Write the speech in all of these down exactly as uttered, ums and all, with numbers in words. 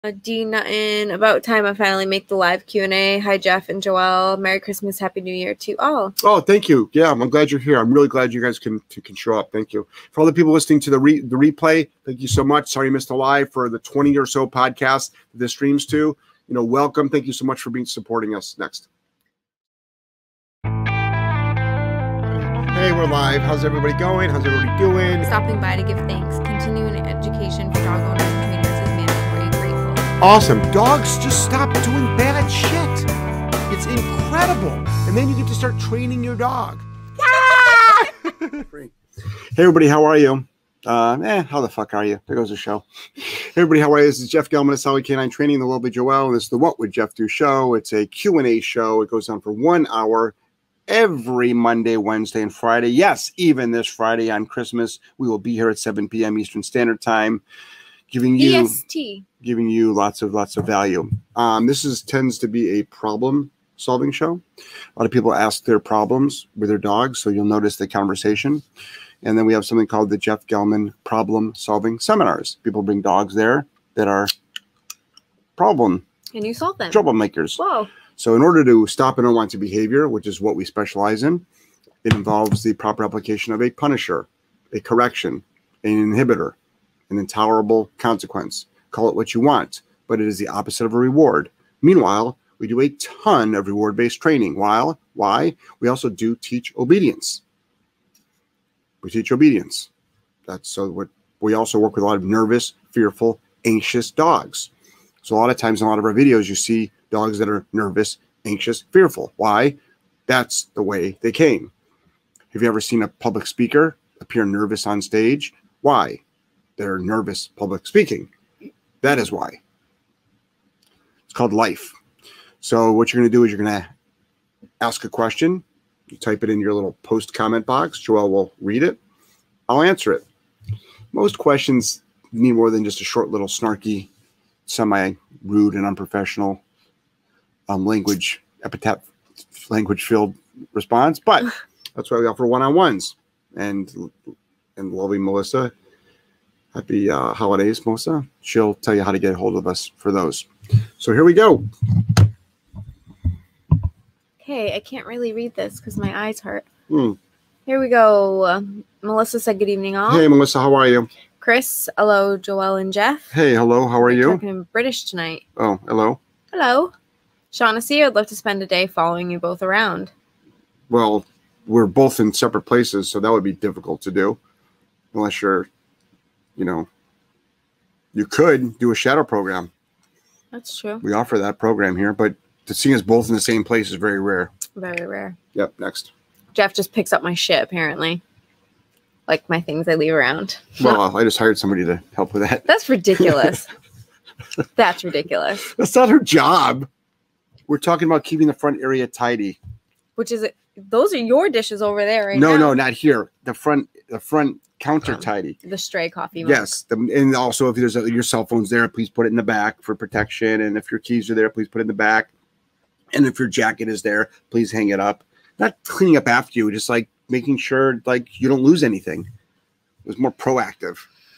Uh, D Nuttin, about time I finally make the live Q and A. Hi, Jeff and Joelle. Merry Christmas, Happy New Year to all. Oh, thank you. Yeah, I'm glad you're here. I'm really glad you guys can can show up. Thank you. For all the people listening to the re, the replay, thank you so much. Sorry you missed the live. For the twenty or so podcasts that this streams to, you know, welcome. Thank you so much for being supporting us. Next. Hey, we're live. How's everybody going? How's everybody doing? Stopping by to give thanks. Continuing education for dog owners and trainers is mandatory. Grateful. Awesome. Dogs just stop doing bad shit. It's incredible. And then you get to start training your dog. Hey, everybody. How are you? Uh, eh, how the fuck are you? There goes the show. Hey, everybody. How are you? This is Jeff Gellman Seminars Canine Training, the lovely Joelle. This is the What Would Jeff Do show. It's a Q and A show. It goes on for one hour every Monday, Wednesday, and Friday. Yes, even this Friday on Christmas, we will be here at seven p m Eastern Standard Time, giving you E S T. giving you lots of lots of value. Um, this is tends to be a problem-solving show. A lot of people ask their problems with their dogs, so you'll notice the conversation. And then we have something called the Jeff Gellman Problem-Solving Seminars. People bring dogs there that are problem And you solve them. troublemakers. Whoa. So in order to stop an unwanted behavior, which is what we specialize in, it involves the proper application of a punisher, a correction, an inhibitor, an intolerable consequence. Call it what you want, but it is the opposite of a reward. Meanwhile, we do a ton of reward-based training. While, why? We also do teach obedience. We teach obedience. That's so what we also work with a lot of nervous, fearful, anxious dogs. So a lot of times in a lot of our videos, you see dogs that are nervous, anxious, fearful. Why? That's the way they came. Have you ever seen a public speaker appear nervous on stage? Why? They're nervous public speaking. That is why. It's called life. So what you're going to do is you're going to ask a question. You type it in your little post comment box. Joelle will read it. I'll answer it. Most questions need more than just a short little snarky, semi-rude and unprofessional um, language, epithet, language-filled response. But that's why we offer one-on-ones. And, and lovely Melissa, happy uh, holidays, Melissa. She'll tell you how to get a hold of us for those. So here we go. Okay, I can't really read this because my eyes hurt. Hmm. Here we go. Uh, Melissa said good evening all. Hey, Melissa, how are you? Chris, hello, Joelle and Jeff. Hey, hello, how are We're you? talking in British tonight. Oh, hello. Hello. Shaughnessy, I'd love to spend a day following you both around. Well, we're both in separate places, so that would be difficult to do. Unless you're, you know, you could do a shadow program. That's true. We offer that program here, but to see us both in the same place is very rare. Very rare. Yep, next. Jeff just picks up my shit, apparently. Like my things I leave around. Well, I just hired somebody to help with that. That's ridiculous. That's ridiculous. That's not her job. We're talking about keeping the front area tidy. Which is, those are your dishes over there right no, now. No, no, not here. The front, the front counter tidy. The stray coffee mug. Yes, the, and also if there's a, your cell phone's there, please put it in the back for protection. And if your keys are there, please put it in the back. And if your jacket is there, please hang it up. Not cleaning up after you, just like making sure like you don't lose anything. It was more proactive.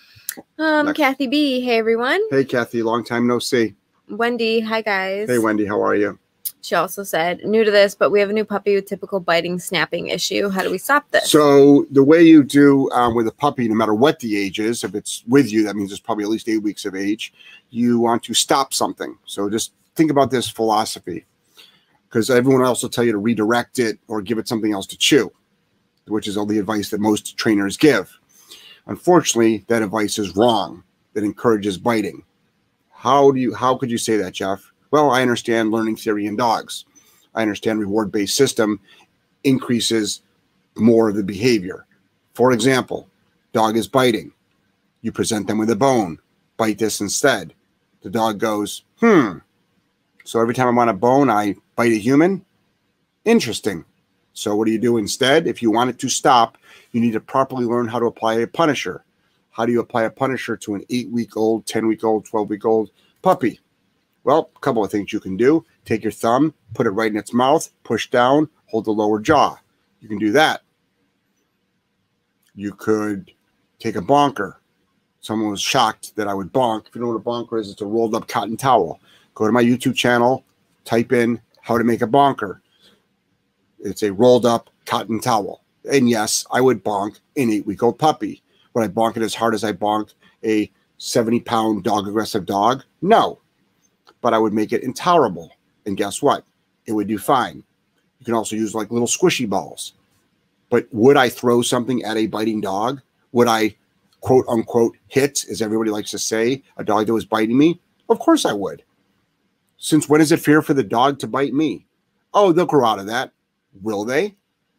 Um, Next. Kathy B. Hey, everyone. Hey, Kathy. Long time no see. Wendy. Hi, guys. Hey, Wendy. How are you? She also said, new to this, but we have a new puppy with typical biting, snapping issue. How do we stop this? So the way you do um, with a puppy, no matter what the age is, if it's with you, that means it's probably at least eight weeks of age. You want to stop something. So just think about this philosophy, because everyone else will tell you to redirect it or give it something else to chew, which is all the advice that most trainers give. Unfortunately, that advice is wrong. That encourages biting. How do you? How could you say that, Jeff? Well, I understand learning theory in dogs. I understand reward-based system increases more of the behavior. For example, dog is biting. You present them with a bone. Bite this instead. The dog goes, hmm. So every time I want a bone, I bite a human? Interesting. So what do you do instead? If you want it to stop, you need to properly learn how to apply a punisher. How do you apply a punisher to an eight-week-old, ten-week-old, twelve-week-old puppy? Well, a couple of things you can do. Take your thumb, put it right in its mouth, push down, hold the lower jaw. You can do that. You could take a bonker, someone was shocked that I would bonk. If you know what a bonker is, it's a rolled up cotton towel. Go to my YouTube channel, type in how to make a bonker. It's a rolled up cotton towel. And yes, I would bonk an eight week old puppy. Would I bonk it as hard as I bonk a seventy pound dog aggressive dog? No, but I would make it intolerable. And guess what? It would do fine. You can also use like little squishy balls. But would I throw something at a biting dog? Would I, quote unquote, hit, as everybody likes to say, a dog that was biting me? Of course I would. Since when is it fair for the dog to bite me? Oh, they'll grow out of that. Will they?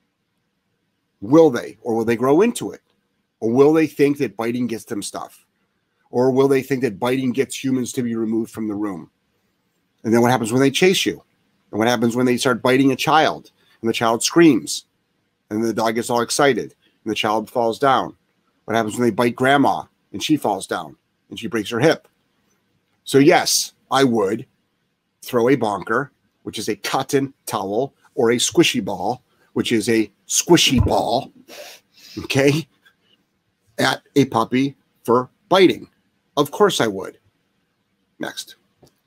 Will they? Or will they grow into it? Or will they think that biting gets them stuff? Or will they think that biting gets humans to be removed from the room? And then what happens when they chase you? And what happens when they start biting a child and the child screams and the dog gets all excited and the child falls down? What happens when they bite grandma and she falls down and she breaks her hip? So yes, I would throw a bonker, which is a cotton towel, or a squishy ball, which is a squishy ball, okay, at a puppy for biting. Of course I would. Next.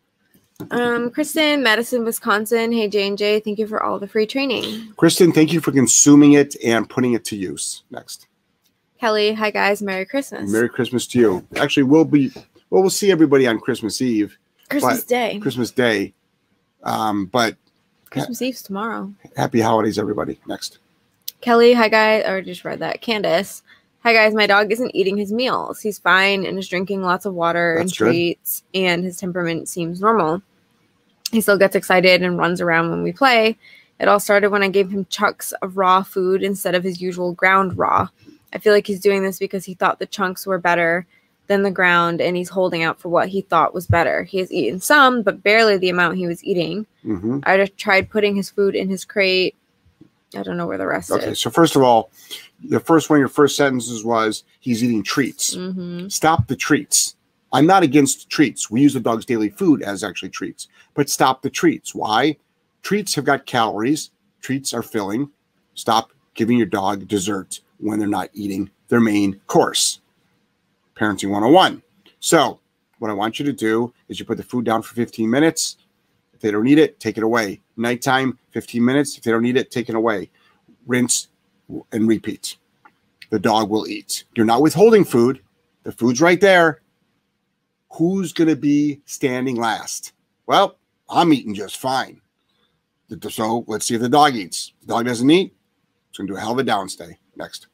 Um, Kristen, Madison, Wisconsin. Hey, J and J, thank you for all the free training. Kristen, thank you for consuming it and putting it to use. Next. Kelly, hi guys, Merry Christmas. Merry Christmas to you. Actually, we'll be, well, we'll see everybody on Christmas Eve. Christmas Day. Christmas Day. Um, but Christmas Eve's tomorrow. Happy holidays, everybody. Next. Kelly, hi guys. I already just read that. Candace, hi guys. My dog isn't eating his meals. He's fine and is drinking lots of water That's and treats, good. And his temperament seems normal. He still gets excited and runs around when we play. It all started when I gave him chunks of raw food instead of his usual ground raw. I feel like he's doing this because he thought the chunks were better than the ground, and he's holding out for what he thought was better. He has eaten some, but barely the amount he was eating. Mm-hmm. I just tried putting his food in his crate. I don't know where the rest okay, is. Okay, so first of all, the first one of your first sentences was, he's eating treats. Mm-hmm. Stop the treats. I'm not against treats. We use the dog's daily food as actually treats. But stop the treats. Why? Treats have got calories. Treats are filling. Stop giving your dog dessert when they're not eating their main course. Parenting one oh one. So what I want you to do is you put the food down for fifteen minutes. If they don't eat it, take it away. Nighttime, fifteen minutes. If they don't eat it, take it away. Rinse and repeat. The dog will eat. You're not withholding food. The food's right there. Who's going to be standing last? Well, I'm eating just fine. So let's see if the dog eats. If the dog doesn't eat, it's going to do a hell of a downstay. Next.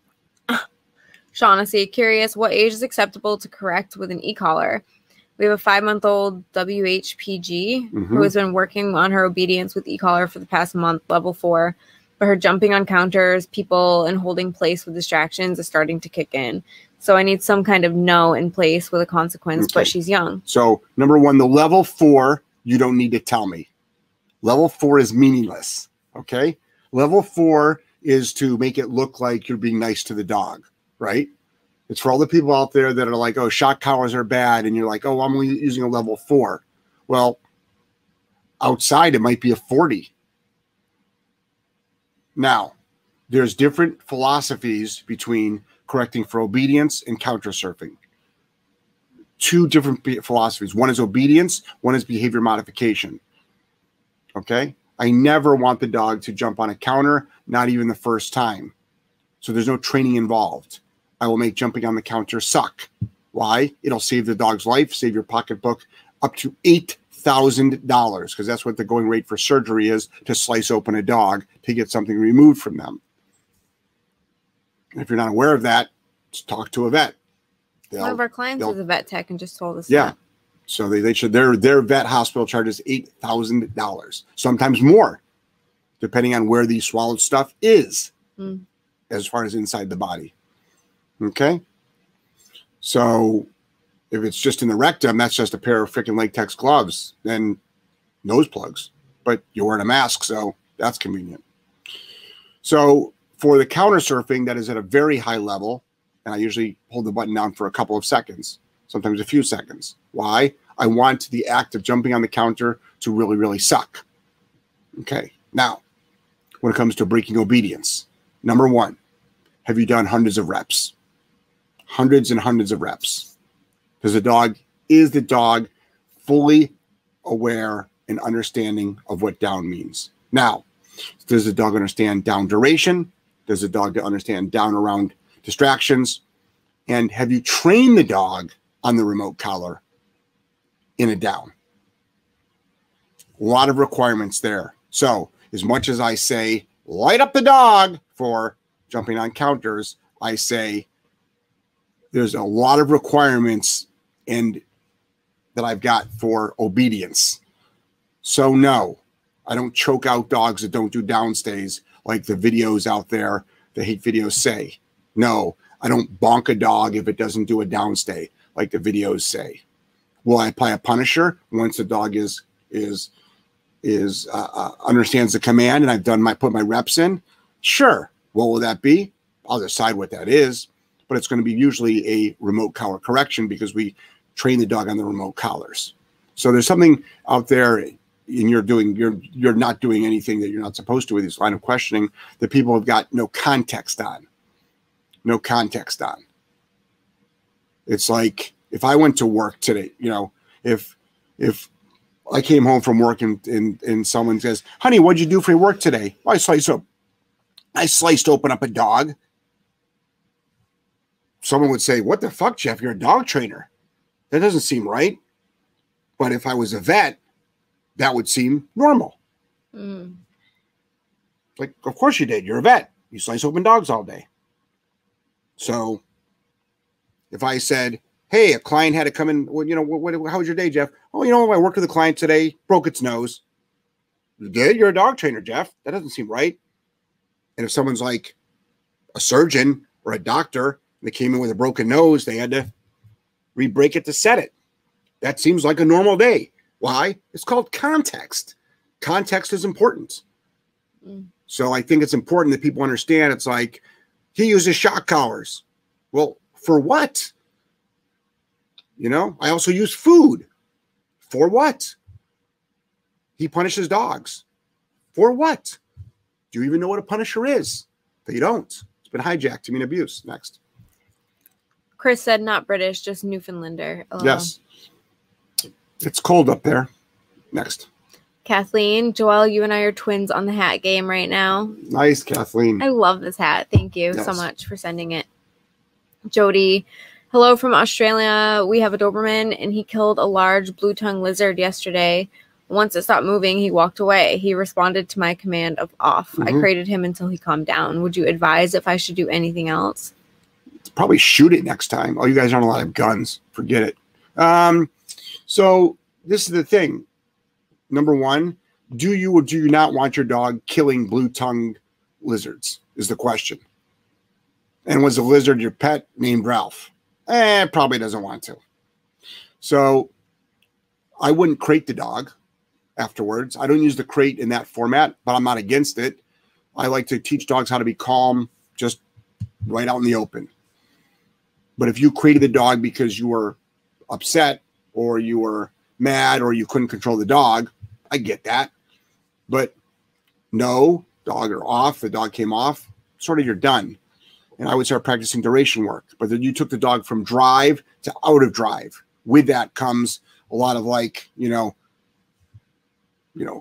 Shaughnessy, curious, what age is acceptable to correct with an e-collar? We have a five-month-old W H P G mm-hmm. who has been working on her obedience with e-collar for the past month, level four, but her jumping on counters, people, and holding place with distractions is starting to kick in. So I need some kind of no in place with a consequence, okay. But she's young. So number one, the level four, you don't need to tell me. Level four is meaningless, okay? Level four is to make it look like you're being nice to the dog, right? It's for all the people out there that are like, oh, shock collars are bad. And you're like, oh, I'm only using a level four. Well, outside, it might be a forty. Now, there's different philosophies between correcting for obedience and counter surfing. Two different philosophies. One is obedience. One is behavior modification. Okay? I never want the dog to jump on a counter, not even the first time. So there's no training involved. I will make jumping on the counter suck. Why? It'll save the dog's life, save your pocketbook up to eight thousand dollars, because that's what the going rate for surgery is, to slice open a dog to get something removed from them. If you're not aware of that, just talk to a vet. They'll, One of our clients is a vet tech and just told us yeah. that. So they, they should, their, their vet hospital charges eight thousand dollars, sometimes more, depending on where the swallowed stuff is, mm. as far as inside the body. Okay? So if it's just in the rectum, that's just a pair of freaking latex gloves and nose plugs. But you're wearing a mask, so that's convenient. So for the counter surfing, that is at a very high level, and I usually hold the button down for a couple of seconds, sometimes a few seconds. Why? I want the act of jumping on the counter to really, really suck. Okay. Now, when it comes to breaking obedience, number one, have you done hundreds of reps? hundreds and hundreds of reps. Because the dog is the dog fully aware and understanding of what down means. Now, does the dog understand down duration? Does the dog understand down around distractions? And have you trained the dog on the remote collar in a down? A lot of requirements there. So as much as I say, light up the dog for jumping on counters, I say there's a lot of requirements and that I've got for obedience. So no, I don't choke out dogs that don't do downstays like the videos out there, the hate videos say. No, I don't bonk a dog if it doesn't do a downstay like the videos say. Will I apply a punisher once the dog is is is uh, uh, understands the command and I've done my put my reps in? Sure. What will that be? I'll decide what that is, but it's going to be usually a remote collar correction because we train the dog on the remote collars. So there's something out there, and you're doing you're you're not doing anything that you're not supposed to with this line of questioning that people have got no context on. No context on. It's like if I went to work today, you know, if if I came home from work and, and, and someone says, honey, what'd you do for your work today? Well, I sliced up. I sliced open up a dog. Someone would say, what the fuck, Jeff? You're a dog trainer. That doesn't seem right. But if I was a vet, that would seem normal. Mm. Like, of course you did. You're a vet. You slice open dogs all day. So if I said, hey, a client had to come in, well, you know, what, what, how was your day, Jeff? Oh, you know, I worked with a client today, broke its nose. You did? You're a dog trainer, Jeff. That doesn't seem right. And if someone's like a surgeon or a doctor, and they came in with a broken nose, they had to re-break it to set it. That seems like a normal day. Why? It's called context. Context is important. Mm. So I think it's important that people understand it's like, he uses shock collars. Well, for what? You know, I also use food. For what? He punishes dogs. For what? Do you even know what a punisher is? They don't. It's been hijacked to mean abuse. Next. Chris said not British, just Newfoundlander. Hello. Yes. It's cold up there. Next. Kathleen, Joelle, you and I are twins on the hat game right now. Nice, Kathleen. I love this hat. Thank you yes. so much for sending it. Jody, hello from Australia. We have a Doberman, and he killed a large blue-tongued lizard yesterday. Once it stopped moving, he walked away. He responded to my command of off. Mm-hmm. I crated him until he calmed down. Would you advise if I should do anything else? Probably shoot it next time. Oh, you guys aren't allowed to have guns. Forget it. Um, so this is the thing. Number one, do you or do you not want your dog killing blue-tongued lizards is the question. And was the lizard your pet named Ralph? Eh, probably doesn't want to. So I wouldn't crate the dog afterwards. I don't use the crate in that format, but I'm not against it. I like to teach dogs how to be calm, just right out in the open. But if you crated the dog because you were upset or you were mad or you couldn't control the dog, I get that. But no, dog are off. The dog came off. Sort of you're done. And I would start practicing duration work. But then you took the dog from drive to out of drive. With that comes a lot of like, you know, you know,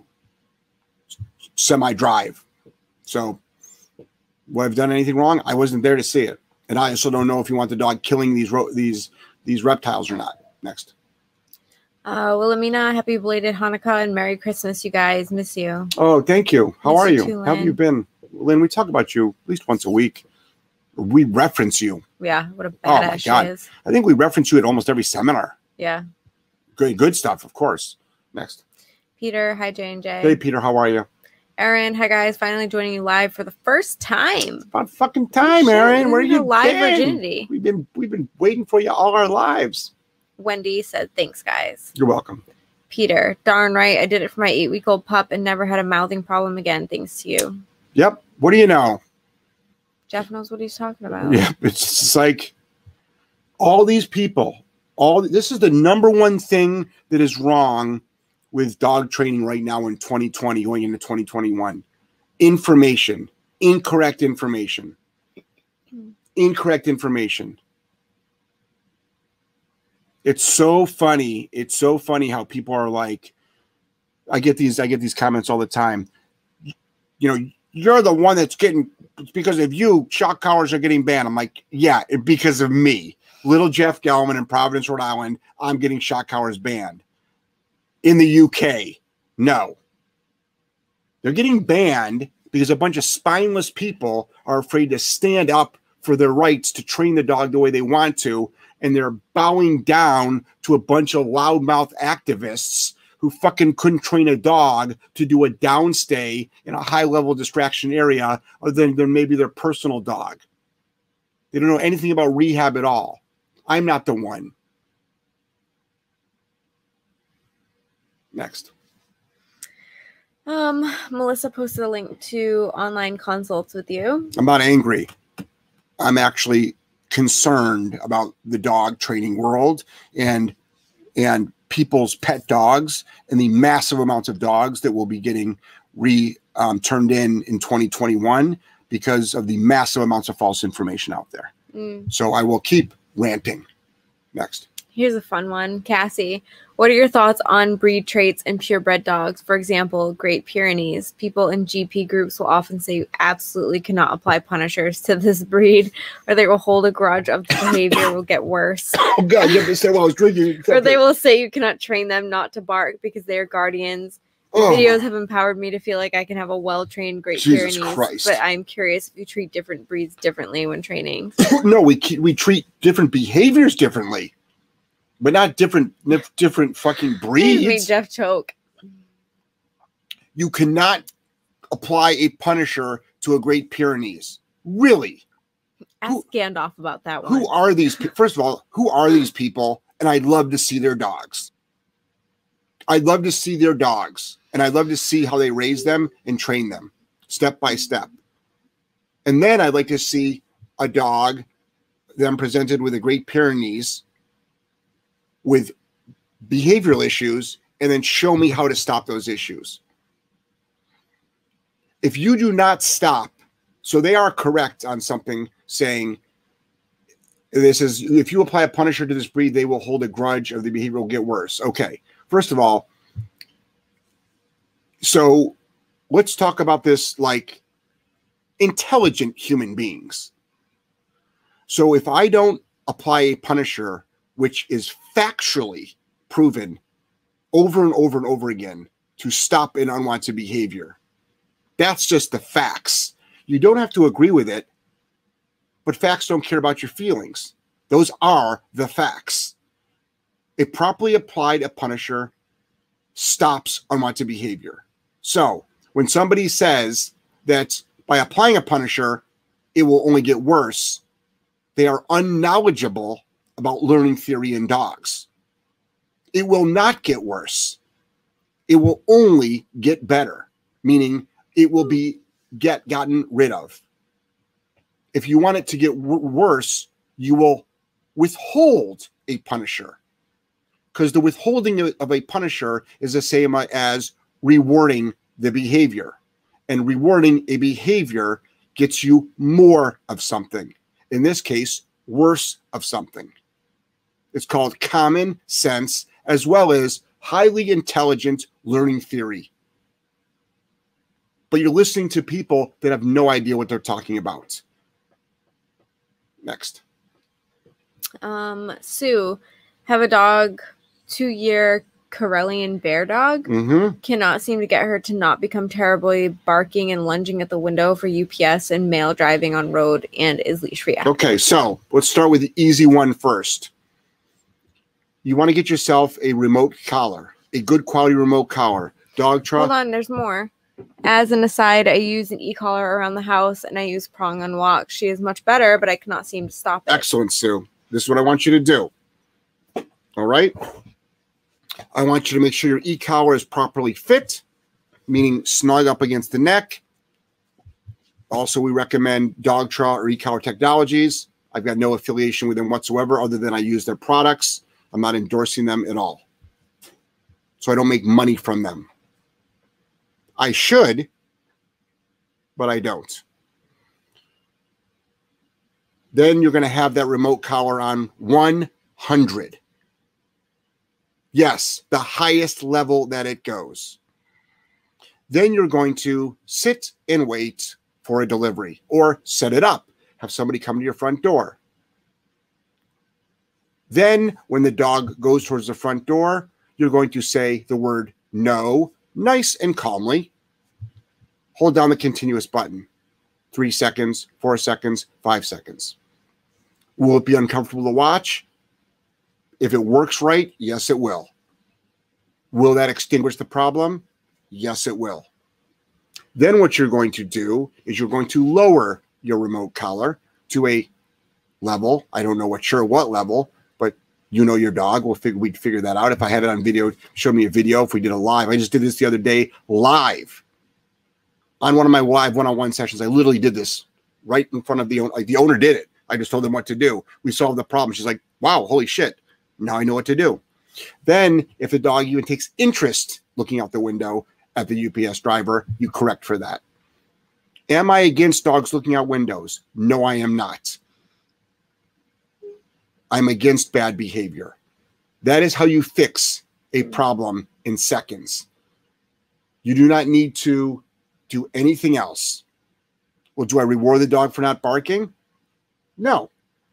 semi-drive. So would I have done anything wrong? I wasn't there to see it. And I also don't know if you want the dog killing these ro- these these reptiles or not. Next. Uh, Wilhelmina, happy belated Hanukkah and Merry Christmas, you guys. Miss you. Oh, thank you. How Miss are you you? too, How have you been? Lynn, we talk about you at least once a week. We reference you. Yeah, what a Oh, my badass God. she is. I think we reference you at almost every seminar. Yeah. Good, good stuff, of course. Next. Peter, hi, J and J. Hey, Peter, how are you? Erin, hi, guys. Finally joining you live for the first time. It's about fucking time, Erin. Where you live been? virginity. We've been, we've been waiting for you all our lives. Wendy said, thanks, guys. You're welcome. Peter, darn right. I did it for my eight-week-old pup and never had a mouthing problem again, thanks to you. Yep. What do you know? Jeff knows what he's talking about. Yeah, it's just like all these people, all this is the number one thing that is wrong with dog training right now in twenty twenty going into twenty twenty-one. Information, incorrect information, incorrect information. It's so funny. It's so funny how people are like, I get these, I get these comments all the time. You know, you're the one that's getting, it's because of you, shock collars are getting banned. I'm like, yeah, because of me. Little Jeff Gellman in Providence, Rhode Island, I'm getting shock collars banned. In the U K, no. They're getting banned because a bunch of spineless people are afraid to stand up for their rights to train the dog the way they want to, and they're bowing down to a bunch of loudmouth activists who fucking couldn't train a dog to do a downstay in a high-level distraction area other than, than maybe their personal dog. They don't know anything about rehab at all. I'm not the one. Next. Um, Melissa posted a link to online consults with you. I'm not angry. I'm actually concerned about the dog training world and and people's pet dogs and the massive amounts of dogs that will be getting re um, turned in in twenty twenty-one because of the massive amounts of false information out there. Mm. So I will keep ranting. Next. Here's a fun one. Cassie, what are your thoughts on breed traits in purebred dogs? For example, Great Pyrenees. People in G P groups will often say you absolutely cannot apply punishers to this breed, or they will hold a grudge of the behavior will get worse. Oh, God, you have to say while I was drinking. Or they will say you cannot train them not to bark because they are guardians. The oh. videos have empowered me to feel like I can have a well-trained Great Jesus Pyrenees. Christ. But I'm curious if you treat different breeds differently when training. No, we we treat different behaviors differently. But not different, different fucking breeds. Made Jeff choke. You cannot apply a punisher to a Great Pyrenees. Really? Ask who, Gandalf about that one. Who are these? First of all, who are these people? And I'd love to see their dogs. I'd love to see their dogs, and I'd love to see how they raise them and train them step by step. And then I'd like to see a dog, them presented with a Great Pyrenees with behavioral issues, and then show me how to stop those issues. If you do not stop, so they are correct on something saying this is, if you apply a punisher to this breed, they will hold a grudge or the behavior will get worse. Okay. First of all, so let's talk about this like intelligent human beings. So if I don't apply a punisher, which is factually proven over and over and over again to stop an unwanted behavior. That's just the facts. You don't have to agree with it, but facts don't care about your feelings. Those are the facts. A properly applied a punisher stops unwanted behavior. So when somebody says that by applying a punisher, it will only get worse, they are unknowledgeable about learning theory in dogs. It will not get worse. It will only get better, meaning it will be get gotten rid of. If you want it to get w- worse, you will withhold a punisher, because the withholding of a punisher is the same as rewarding the behavior, and rewarding a behavior gets you more of something. In this case, worse of something. It's called common sense, as well as highly intelligent learning theory. But you're listening to people that have no idea what they're talking about. Next. Um, Sue, have a dog, two-year Karelian bear dog. Mm-hmm. Cannot seem to get her to not become terribly barking and lunging at the window for U P S and mail driving on road, and is leash reactive. Okay, so let's start with the easy one first. You want to get yourself a remote collar, a good quality remote collar. Dog truck. Hold on, there's more. As an aside, I use an e-collar around the house, and I use prong on walks. She is much better, but I cannot seem to stop it. Excellent, Sue. This is what I want you to do. All right? I want you to make sure your e-collar is properly fit, meaning snug up against the neck. Also, we recommend Dog Traw or e-collar technologies. I've got no affiliation with them whatsoever other than I use their products. I'm not endorsing them at all. So I don't make money from them. I should, but I don't. Then you're going to have that remote collar on one hundred. Yes, the highest level that it goes. Then you're going to sit and wait for a delivery or set it up. Have somebody come to your front door. Then when the dog goes towards the front door, you're going to say the word no, nice and calmly. Hold down the continuous button. Three seconds, four seconds, five seconds. Will it be uncomfortable to watch? If it works right, yes, it will. Will that extinguish the problem? Yes, it will. Then what you're going to do is you're going to lower your remote collar to a level. I don't know what sure what level, but you know your dog. We'll figure, we'd figure that out. If I had it on video, show me a video. If we did a live, I just did this the other day live. On one of my live one-on-one sessions, I literally did this right in front of the owner. Like the owner did it. I just told them what to do. We solved the problem. She's like, wow, holy shit. Now I know what to do. Then if the dog even takes interest looking out the window at the U P S driver, you correct for that. Am I against dogs looking out windows? No, I am not. I'm against bad behavior. That is how you fix a problem in seconds. You do not need to do anything else. Well, do I reward the dog for not barking? No.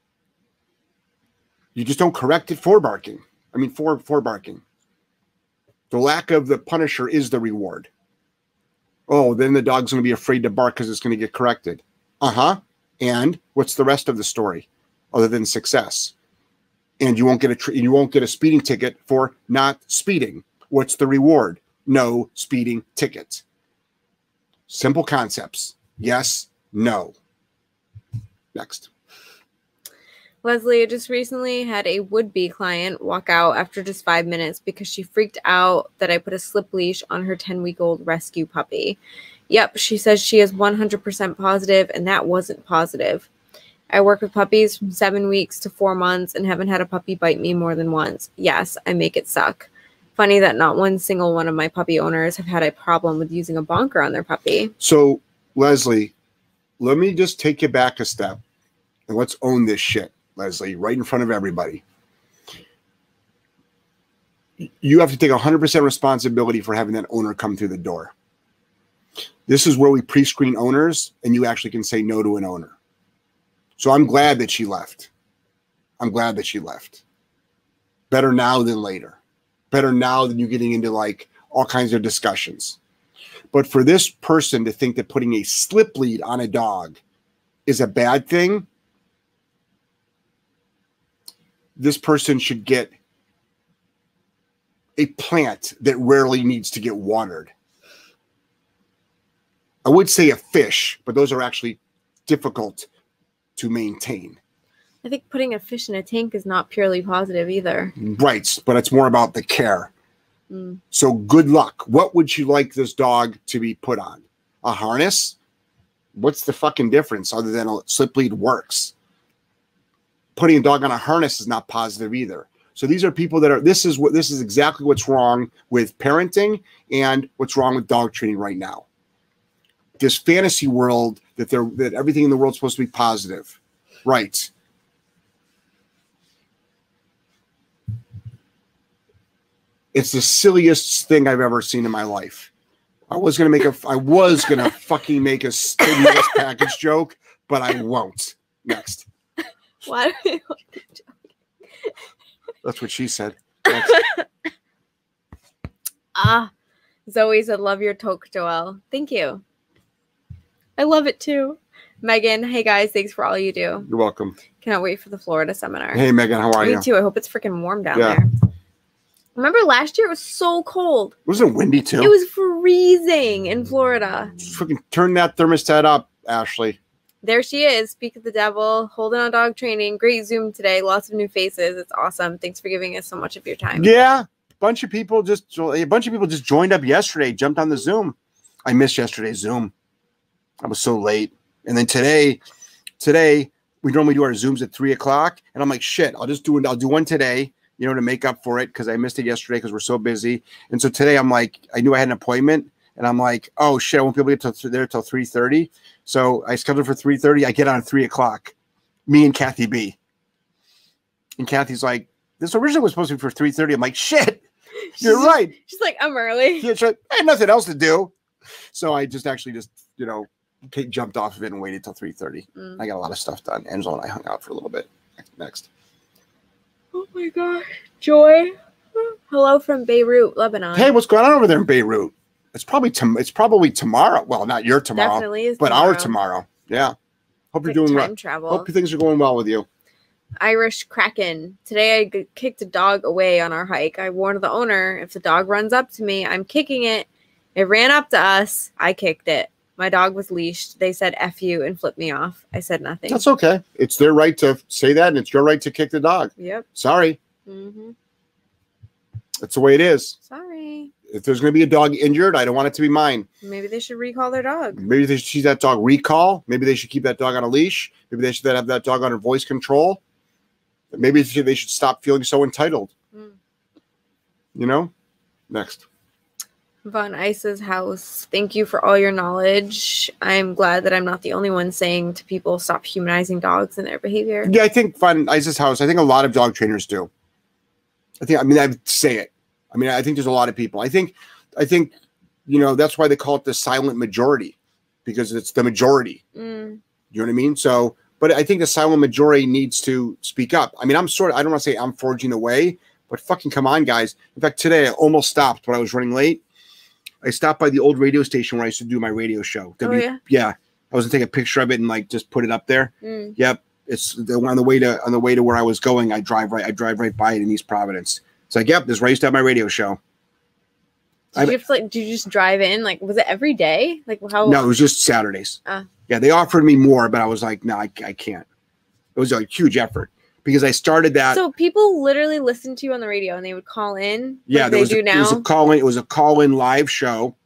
You just don't correct it for barking. I mean, for, for barking. The lack of the punisher is the reward. Oh, then the dog's going to be afraid to bark because it's going to get corrected. Uh-huh. And what's the rest of the story other than success? And you won't get a tr you won't get a speeding ticket for not speeding. What's the reward? No speeding ticket. Simple concepts. Yes, no. Next. Leslie, I just recently had a would-be client walk out after just five minutes because she freaked out that I put a slip leash on her ten-week-old rescue puppy. Yep, she says she is one hundred percent positive, and that wasn't positive. I work with puppies from seven weeks to four months and haven't had a puppy bite me more than once. Yes, I make it suck. Funny that not one single one of my puppy owners have had a problem with using a bonker on their puppy. So, Leslie, let me just take you back a step, and let's own this shit. Leslie, right in front of everybody. You have to take one hundred percent responsibility for having that owner come through the door. This is where we pre-screen owners, and you actually can say no to an owner. So I'm glad that she left. I'm glad that she left. Better now than later. Better now than you getting into like all kinds of discussions. But for this person to think that putting a slip lead on a dog is a bad thing, this person should get a plant that rarely needs to get watered. I would say a fish, but those are actually difficult to maintain. I think putting a fish in a tank is not purely positive either. Right, but it's more about the care. Mm. So good luck. What would you like this dog to be put on? A harness? What's the fucking difference other than a slip lead works? Putting a dog on a harness is not positive either. So these are people that are, this is what, this is exactly what's wrong with parenting and what's wrong with dog training right now. This fantasy world that they're, that everything in the world is supposed to be positive. Right. It's the silliest thing I've ever seen in my life. I was going to make a, I was going to fucking make a stimulus package joke, but I won't. Next. Why do you want to joke? That's what she said. Ah, Zoe said, love your toque, Joelle. Thank you. I love it too. Megan, hey guys, thanks for all you do. You're welcome. Cannot wait for the Florida seminar. Hey Megan, how are Me you? Me too. I hope it's freaking warm down yeah. there. Remember last year it was so cold. Wasn't it windy too? It was freezing in Florida. Just freaking turn that thermostat up, Ashley. There she is. Speak of the devil. Holding on dog training. Great Zoom today. Lots of new faces. It's awesome. Thanks for giving us so much of your time. Yeah. A bunch of people just a bunch of people just joined up yesterday, jumped on the Zoom. I missed yesterday's Zoom. I was so late. And then today, today we normally do our Zooms at three o'clock. And I'm like, shit, I'll just do it. I'll do one today, you know, to make up for it because I missed it yesterday because we're so busy. And so today I'm like, I knew I had an appointment. And I'm like, oh, shit, I won't be able to get to there till three thirty. So I scheduled for three thirty. I get on at three o'clock, me and Kathy B. And Kathy's like, this originally was supposed to be for three thirty. I'm like, shit, You're just, right. She's like, I'm early. Yeah, right. I had nothing else to do. So I just actually just, you know, jumped off of it and waited till three thirty. Mm. I got a lot of stuff done. Angela and I hung out for a little bit. Next. Oh my God. Joy. Hello from Beirut, Lebanon. Hey, what's going on over there in Beirut? It's probably tom- it's probably tomorrow. Well, not your tomorrow. Definitely is but tomorrow. our tomorrow. Yeah. Hope it's you're like doing time well. Travel. Hope things are going well with you. Irish Kraken. Today I g- kicked a dog away on our hike. I warned the owner, if the dog runs up to me, I'm kicking it. It ran up to us. I kicked it. My dog was leashed. They said F you and flipped me off. I said nothing. That's okay. It's their right to say that, and it's your right to kick the dog. Yep. Sorry. Mm-hmm. That's the way it is. Sorry. If there's going to be a dog injured, I don't want it to be mine. Maybe they should recall their dog. Maybe they should see that dog recall. Maybe they should keep that dog on a leash. Maybe they should have that dog under voice control. Maybe they should stop feeling so entitled. Mm. You know? Next. Von Ice's house. Thank you for all your knowledge. I'm glad that I'm not the only one saying to people, stop humanizing dogs and their behavior. Yeah, I think Von Ice's house, I think a lot of dog trainers do. I think, I mean, I would say it. I mean, I think there's a lot of people. I think, I think, you know, that's why they call it the silent majority, because it's the majority. Mm. You know what I mean? So, but I think the silent majority needs to speak up. I mean, I'm sort of, I don't want to say I'm forging away, but fucking come on, guys. In fact, today I almost stopped when I was running late. I stopped by the old radio station where I used to do my radio show. W- oh, yeah? Yeah. I was going to take a picture of it and like just put it up there. Mm. Yep. It's the, on the way to, on the way to where I was going. I drive right, I drive right by it in East Providence. It's like, yep, this is where I used to have my radio show. Did you, have to, like, did you just drive in? Like, was it every day? Like, how? No, it was just Saturdays. Uh. Yeah, they offered me more, but I was like, no, I, I can't. It was a huge effort because I started that. So people literally listened to you on the radio and they would call in? Yeah, like they do a, now? It was a call in. It was a call in live show,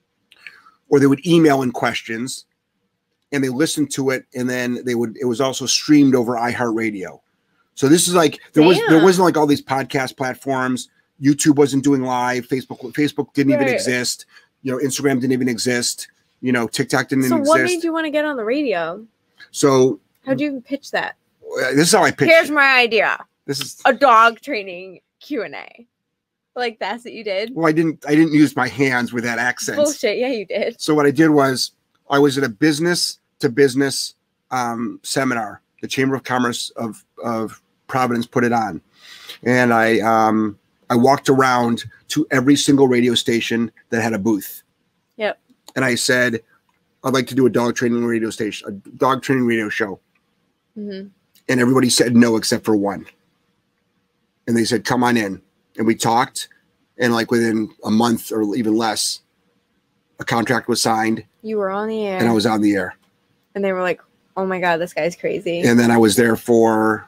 or they would email in questions, and they listened to it, and then they would. It was also streamed over iHeartRadio. So this is like there Damn. was there wasn't like all these podcast platforms. YouTube wasn't doing live. Facebook Facebook didn't right. even exist. You know, Instagram didn't even exist. You know, TikTok didn't so exist. So what made you want to get on the radio? So how'd you even pitch that? This is how I pitched Here's it. my idea. This is a dog training Q and A. Like that's what you did? Well, I didn't I didn't use my hands with that accent. Bullshit. Yeah, you did. So what I did was I was at a business to business um, seminar. The Chamber of Commerce of of Providence put it on, and I um, I walked around to every single radio station that had a booth. Yep. And I said, I'd like to do a dog training radio station, a dog training radio show. Mm-hmm. And everybody said no except for one. And they said, come on in. And we talked. And like within a month or even less, a contract was signed. You were on the air. And I was on the air. And they were like, oh my God, this guy's crazy. And then I was there for,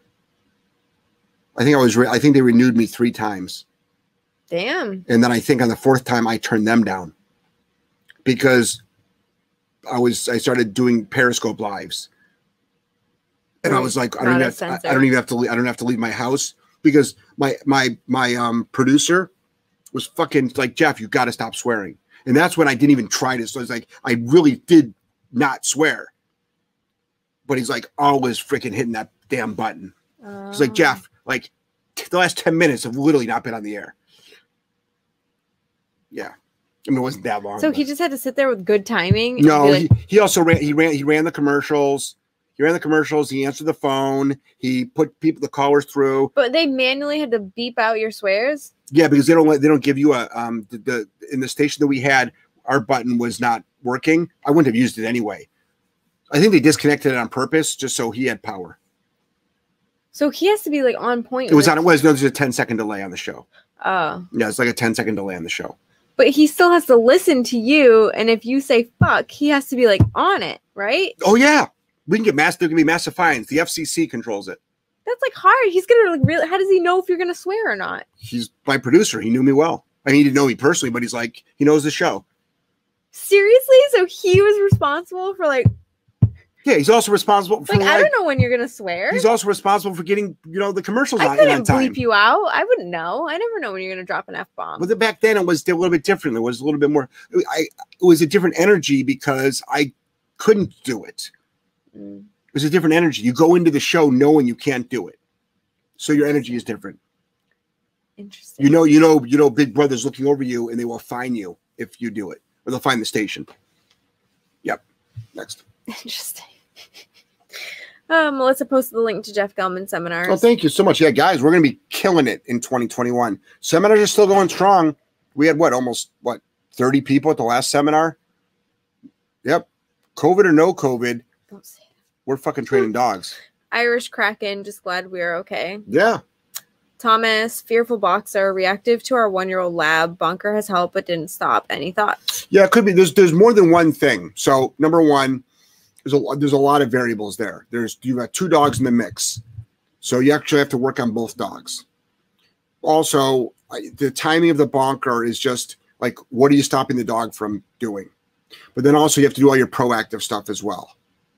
I think I was, re- I think they renewed me three times. Damn. And then I think on the fourth time I turned them down. Because I was, I started doing Periscope lives. And right. I was like, I don't, have, I, I don't even have to leave, I don't have to leave my house because my my my um producer was fucking like, Jeff, you got to stop swearing. And that's when I didn't even try this. So I was like, I really did not swear. But he's like always freaking hitting that damn button. Oh. He's like, Jeff, like the last ten minutes have literally not been on the air. Yeah. I mean, it wasn't that long. So but. He just had to sit there with good timing. No, like, he, he also ran. He ran. He ran the commercials. He ran the commercials. He answered the phone. He put people, the callers through. But they manually had to beep out your swears. Yeah, because they don't. They don't give you a um. The, the in the station that we had, our button was not working. I wouldn't have used it anyway. I think they disconnected it on purpose just so he had power. So he has to be like on point. It was on. It was no. There's a ten second delay on the show. Oh. Yeah, it's like a ten second delay on the show. But he still has to listen to you, and if you say fuck, he has to be like on it, right? Oh yeah, we can get mass. There can be massive fines. The F C C controls it. That's like hard. He's gonna like really. How does he know if you're gonna swear or not? He's my producer. He knew me well. I mean, he didn't know me personally, but he's like he knows the show. Seriously? So he was responsible for like. Yeah, he's also responsible for. Like, like I don't know when you're gonna swear. He's also responsible for getting you know the commercials I on, couldn't on time. bleep you out. I wouldn't know. I never know when you're gonna drop an F bomb. But back then it was a little bit different. There was a little bit more. I it was a different energy because I couldn't do it. Mm. It was a different energy. You go into the show knowing you can't do it, so your energy is different. Interesting. You know, you know, you know, Big Brother's looking over you, and they will fine you if you do it, or they'll find the station. Yep. Next. Interesting. Um, Melissa posted the link to Jeff Gellman Seminars. Oh, thank you so much. Yeah, guys, we're going to be killing it in twenty twenty-one. Seminars are still going strong. We had what, almost what, thirty people at the last seminar? Yep. COVID or no COVID, Don't say it. We're fucking training dogs. Irish Kraken, just glad we're okay. Yeah. Thomas, fearful boxer, reactive to our one-year-old lab. Bunker has helped, but didn't stop. Any thoughts? Yeah, it could be. There's there's more than one thing. So number one, there's a there's a lot of variables there. There's you got two dogs in the mix, so you actually have to work on both dogs. Also, the timing of the bonker is just like, what are you stopping the dog from doing? But then also you have to do all your proactive stuff as well.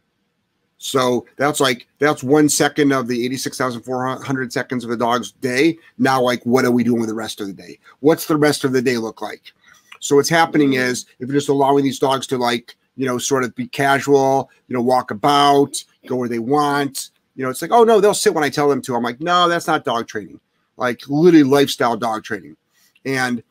So that's like, that's one second of the eighty-six thousand four hundred seconds of the dog's day. Now, like, what are we doing with the rest of the day? What's the rest of the day look like? So what's happening is, if you're just allowing these dogs to, like, you know, sort of be casual, you know, walk about, go where they want, you know, it's like, oh no, they'll sit when I tell them to. I'm like, no, that's not dog training. Like, literally lifestyle dog training. And,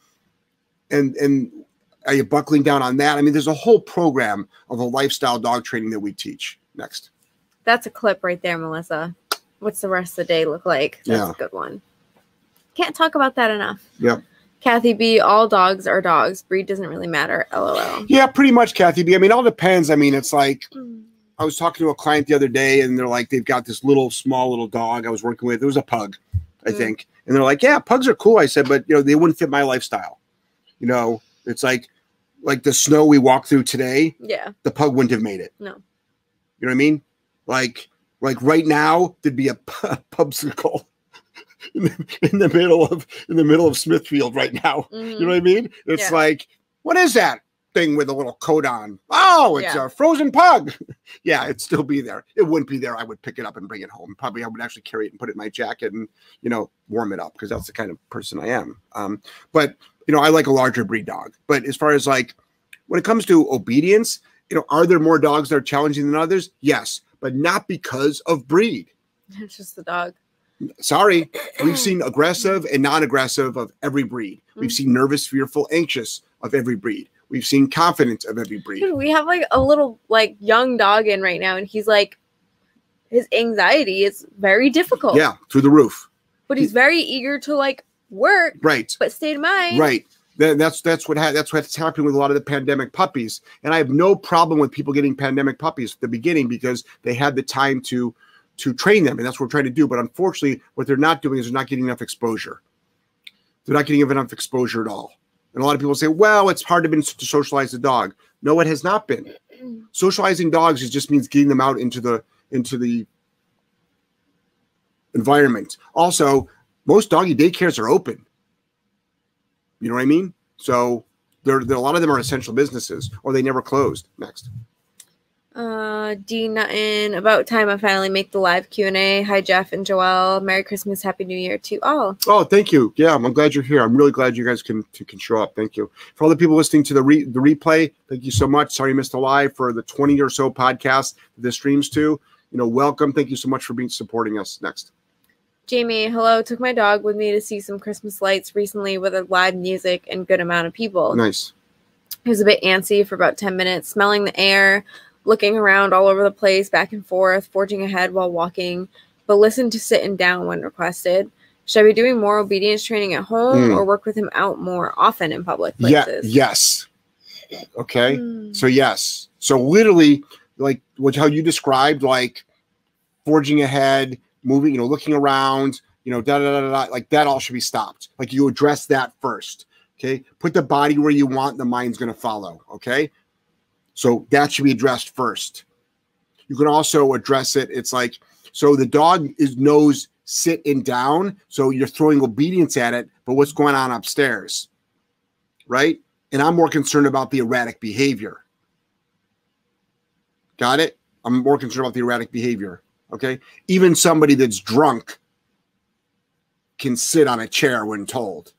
and, and are you buckling down on that? I mean, there's a whole program of a lifestyle dog training that we teach. Next. That's a clip right there, Melissa. What's the rest of the day look like? That's yeah. a good one. Can't talk about that enough. Yep. Kathy B, all dogs are dogs. Breed doesn't really matter. LOL. Yeah, pretty much, Kathy B. I mean, it all depends. I mean, it's like, mm. I was talking to a client the other day, and they're like, they've got this little, small little dog I was working with. It was a pug, I mm. think. And they're like, yeah, pugs are cool. I said, but, you know, they wouldn't fit my lifestyle. You know, it's like, like the snow we walked through today. Yeah. The pug wouldn't have made it. No. You know what I mean? Like, like right now, there'd be a pubsicle in the, in the middle of in the middle of Smithfield right now. Mm-hmm. You know what I mean? It's yeah. like, what is that thing with a little coat on? Oh, it's yeah. a frozen pug. Yeah, it'd still be there. It wouldn't be there. I would pick it up and bring it home. Probably, I would actually carry it and put it in my jacket and, you know, warm it up, because that's the kind of person I am. Um, but you know, I like a larger breed dog. But as far as like when it comes to obedience, you know, are there more dogs that are challenging than others? Yes, but not because of breed. It's just the dog. Sorry. We've seen aggressive and non-aggressive of every breed. Mm-hmm. We've seen nervous, fearful, anxious of every breed. We've seen confident of every breed. Dude, we have like a little like young dog in right now, and he's like, his anxiety is very difficult. Yeah, through the roof. But he's he, very eager to like work. Right. But state of mind. Right. That's that's what ha- that's what's happening with a lot of the pandemic puppies, and I have no problem with people getting pandemic puppies at the beginning because they had the time to to train them, and that's what we're trying to do. But unfortunately, what they're not doing is they're not getting enough exposure. They're not getting enough exposure at all. And a lot of people say, "Well, it's hard to, been to socialize the dog." No, it has not been. Socializing dogs is just means getting them out into the into the environment. Also, most doggy daycares are open. You know what I mean? So there, there, a lot of them are essential businesses, or they never closed. Next. Uh, D Nuttin, about time I finally make the live Q and A. Hi, Jeff and Joelle. Merry Christmas, Happy New Year to all. Oh, thank you. Yeah, I'm glad you're here. I'm really glad you guys can can show up. Thank you. For all the people listening to the re, the replay, thank you so much. Sorry you missed the live. For the twenty or so podcasts that this streams to, you know, welcome. Thank you so much for being supporting us. Next. Jamie, hello. Took my dog with me to see some Christmas lights recently with a live music and good amount of people. Nice. He was a bit antsy for about ten minutes, smelling the air, looking around all over the place, back and forth, forging ahead while walking, but listened to sitting down when requested. Should I be doing more obedience training at home mm. or work with him out more often in public places? Yeah, yes. Okay. Mm. So yes. So literally, like what how you described, like forging ahead, moving, you know, looking around, you know, da, da, da, da, like that all should be stopped. Like you address that first. Okay. Put the body where you want, the mind's going to follow. Okay. So that should be addressed first. You can also address it. It's like, so the dog is knows sit and down. So you're throwing obedience at it, but what's going on upstairs? Right. And I'm more concerned about the erratic behavior. Got it? I'm more concerned about the erratic behavior. Okay. Even somebody that's drunk can sit on a chair when told.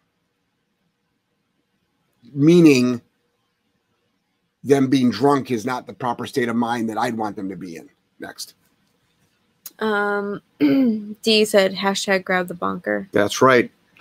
Meaning them being drunk is not the proper state of mind that I'd want them to be in. Next. Um, D said, hashtag grab the bonker. That's right.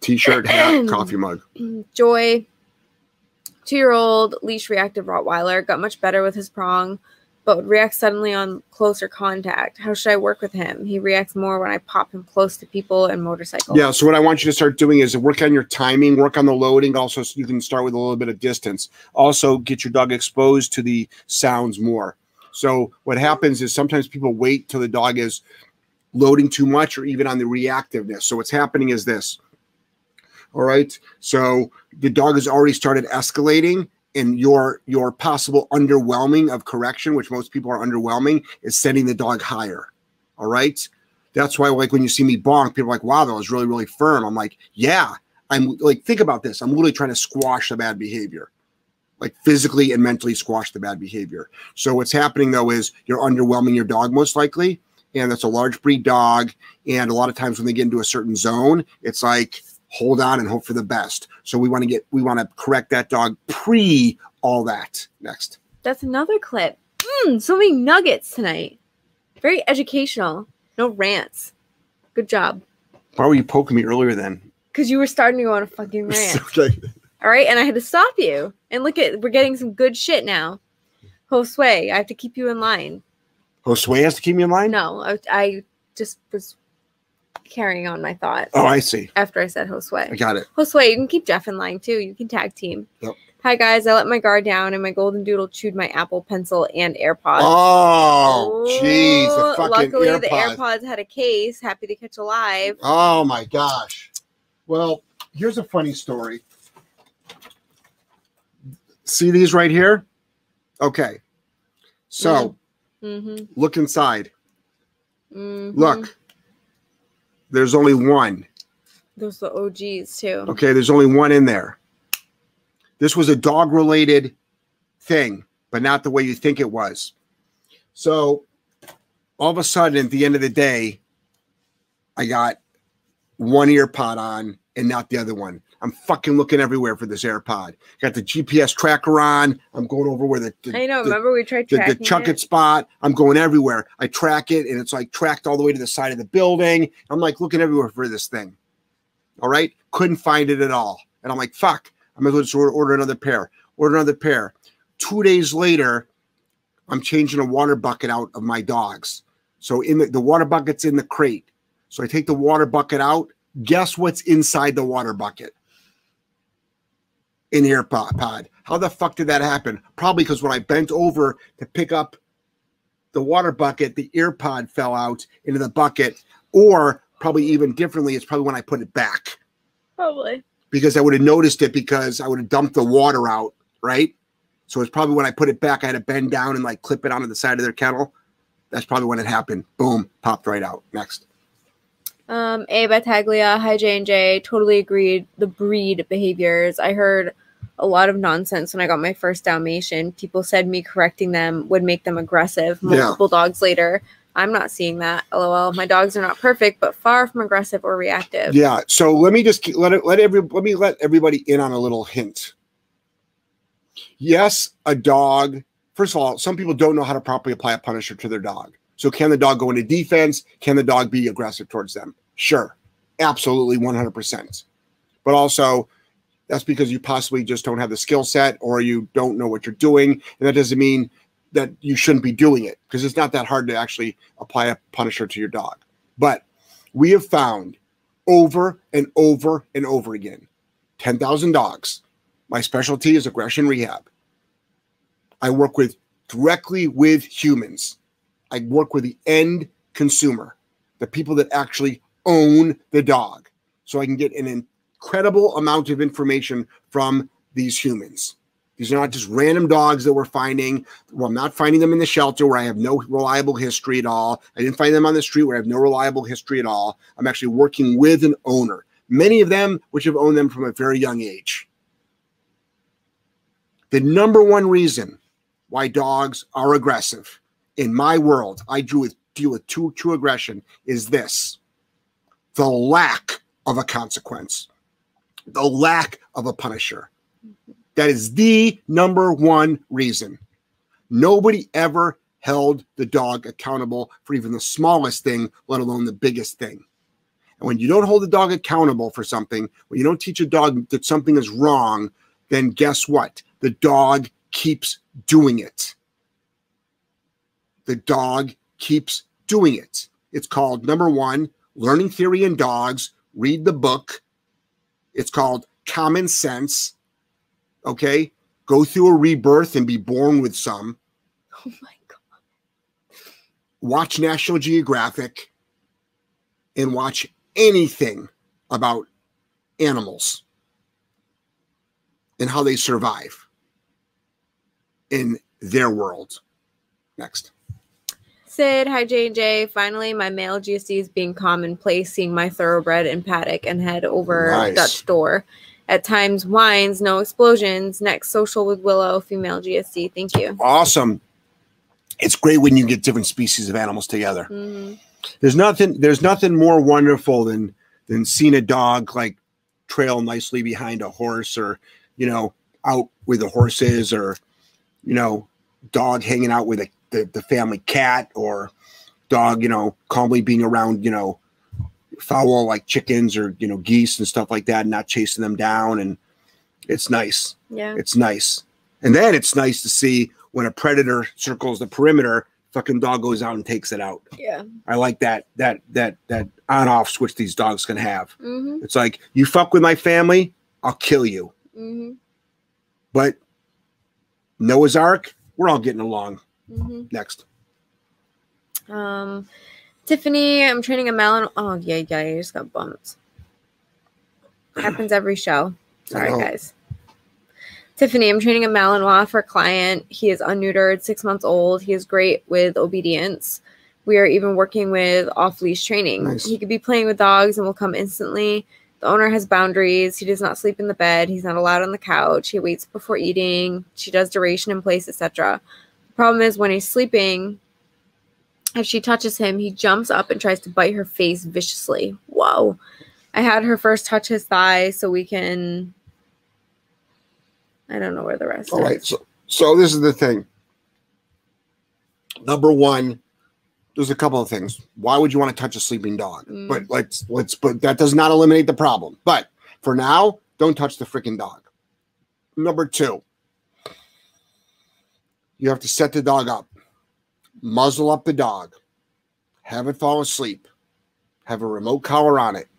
T-shirt, hat, coffee mug. Joy, two-year-old leash reactive Rottweiler, got much better with his prong, but would react suddenly on closer contact. How should I work with him? He reacts more when I pop him close to people and motorcycles. Yeah, so what I want you to start doing is work on your timing, work on the loading. Also, so you can start with a little bit of distance. Also, get your dog exposed to the sounds more. So what happens is sometimes people wait till the dog is loading too much or even on the reactiveness. So what's happening is this. All right, so the dog has already started escalating, and your your possible underwhelming of correction, which most people are underwhelming, is sending the dog higher. All right, that's why, like, when you see me bonk, people are like, wow, that was really, really firm. I'm like, yeah, I'm like, think about this. I'm literally trying to squash the bad behavior, like physically and mentally squash the bad behavior. So what's happening, though, is you're underwhelming your dog most likely, and that's a large breed dog. And a lot of times when they get into a certain zone, it's like, hold on and hope for the best. So we want to get, we want to correct that dog pre all that. Next. That's another clip. Mm, so many nuggets tonight. Very educational. No rants. Good job. Why were you poking me earlier then? Because you were starting to go on a fucking rant. Okay. All right. And I had to stop you. And look at, we're getting some good shit now. Josue, I have to keep you in line. Josue has to keep me in line? No, I, I just was carrying on my thought. Oh, I see. After I said Josue. I got it. Josue, you can keep Jeff in line too. You can tag team. Yep. Hi guys, I let my guard down and my golden doodle chewed my Apple Pencil and AirPods. Oh, jeez. The fucking Luckily, AirPod. the AirPods had a case. Happy to catch a live. Oh my gosh. Well, here's a funny story. See these right here? Okay. So, mm-hmm. look inside. Mm-hmm. Look. There's only one. Those are the O Gs too. Okay, there's only one in there. This was a dog-related thing, but not the way you think it was. So all of a sudden, at the end of the day, I got one ear pod on and not the other one. I'm fucking looking everywhere for this AirPod. Got the G P S tracker on. I'm going over where the, the I know. The, remember we tried the, tracking the chuck it. it spot. I'm going everywhere. I track it, and it's like tracked all the way to the side of the building. I'm like looking everywhere for this thing. All right, couldn't find it at all, and I'm like, fuck. I'm gonna just order, order another pair. Order another pair. Two days later, I'm changing a water bucket out of my dogs. So in the, the water bucket's in the crate. So I take the water bucket out. Guess what's inside the water bucket? In here pod. How the fuck did that happen? Probably because when I bent over to pick up the water bucket, the ear pod fell out into the bucket, or probably even differently, it's probably when I put it back. Probably. Because I would have noticed it because I would have dumped the water out, right? So it's probably when I put it back, I had to bend down and like clip it onto the side of their kennel. That's probably when it happened. Boom, popped right out. Next. Um, A. Battaglia, hi J and J, totally agreed. The breed behaviors. I heard a lot of nonsense when I got my first Dalmatian. People said me correcting them would make them aggressive. Multiple yeah. dogs later. I'm not seeing that. LOL. My dogs are not perfect, but far from aggressive or reactive. Yeah. So let me just let it, let every let me let everybody in on a little hint. Yes, a dog. First of all, some people don't know how to properly apply a punisher to their dog. So can the dog go into defense? Can the dog be aggressive towards them? Sure. Absolutely, one hundred percent. But also, that's because you possibly just don't have the skill set or you don't know what you're doing. And that doesn't mean that you shouldn't be doing it, because it's not that hard to actually apply a punisher to your dog. But we have found over and over and over again, ten thousand dogs. My specialty is aggression rehab. I work with directly with humans. I work with the end consumer, the people that actually own the dog. So I can get an incredible amount of information from these humans. These are not just random dogs that we're finding. Well, I'm not finding them in the shelter where I have no reliable history at all. I didn't find them on the street where I have no reliable history at all. I'm actually working with an owner. Many of them which have owned them from a very young age. The number one reason why dogs are aggressive in my world, I deal with, deal with true, true aggression, is this: the lack of a consequence, the lack of a punisher. That is the number one reason. Nobody ever held the dog accountable for even the smallest thing, let alone the biggest thing. And when you don't hold the dog accountable for something, when you don't teach a dog that something is wrong, then guess what? The dog keeps doing it. The dog keeps doing it. It's called, number one, Learning Theory in Dogs. Read the book. It's called Common Sense. Okay? Go through a rebirth and be born with some. Oh my God. Watch National Geographic and watch anything about animals and how they survive in their world. Next. Sid, hi J and J. Finally, my male G S D is being commonplace, seeing my thoroughbred in paddock and head over Nice. Dutch door. At times, whines, no explosions. Next, social with Willow, female G S D. Thank you. Awesome. It's great when you get different species of animals together. Mm-hmm. There's nothing. There's nothing more wonderful than than seeing a dog like trail nicely behind a horse, or you know, out where the horse is, or you know, dog hanging out with a The, the family cat, or dog, you know, calmly being around, you know, fowl like chickens or, you know, geese and stuff like that, and not chasing them down. And it's nice. Yeah. It's nice. And then it's nice to see when a predator circles the perimeter, fucking dog goes out and takes it out. Yeah. I like that, that, that, that on off switch these dogs can have. Mm-hmm. It's like, you fuck with my family, I'll kill you. Mm-hmm. But Noah's Ark, we're all getting along. Mm-hmm. Next. Um, Tiffany, I'm training a Malin. Oh, yeah, yeah, I just got bumped. Happens every show. Sorry, guys. Tiffany, I'm training a Malinois for a client. He is unneutered, six months old. He is great with obedience. We are even working with off-leash training. Nice. He could be playing with dogs and will come instantly. The owner has boundaries. He does not sleep in the bed. He's not allowed on the couch. He waits before eating. She does duration in place, et cetera. Problem is, when he's sleeping, if she touches him, he jumps up and tries to bite her face viciously. Whoa. I had her first touch his thighs so we can... I don't know where the rest All is. right. So, so this is the thing. Number one, there's a couple of things. Why would you want to touch a sleeping dog? Mm. But let's, let's, but that does not eliminate the problem. But for now, don't touch the freaking dog. Number two, you have to set the dog up, muzzle up the dog, have it fall asleep, have a remote collar on it,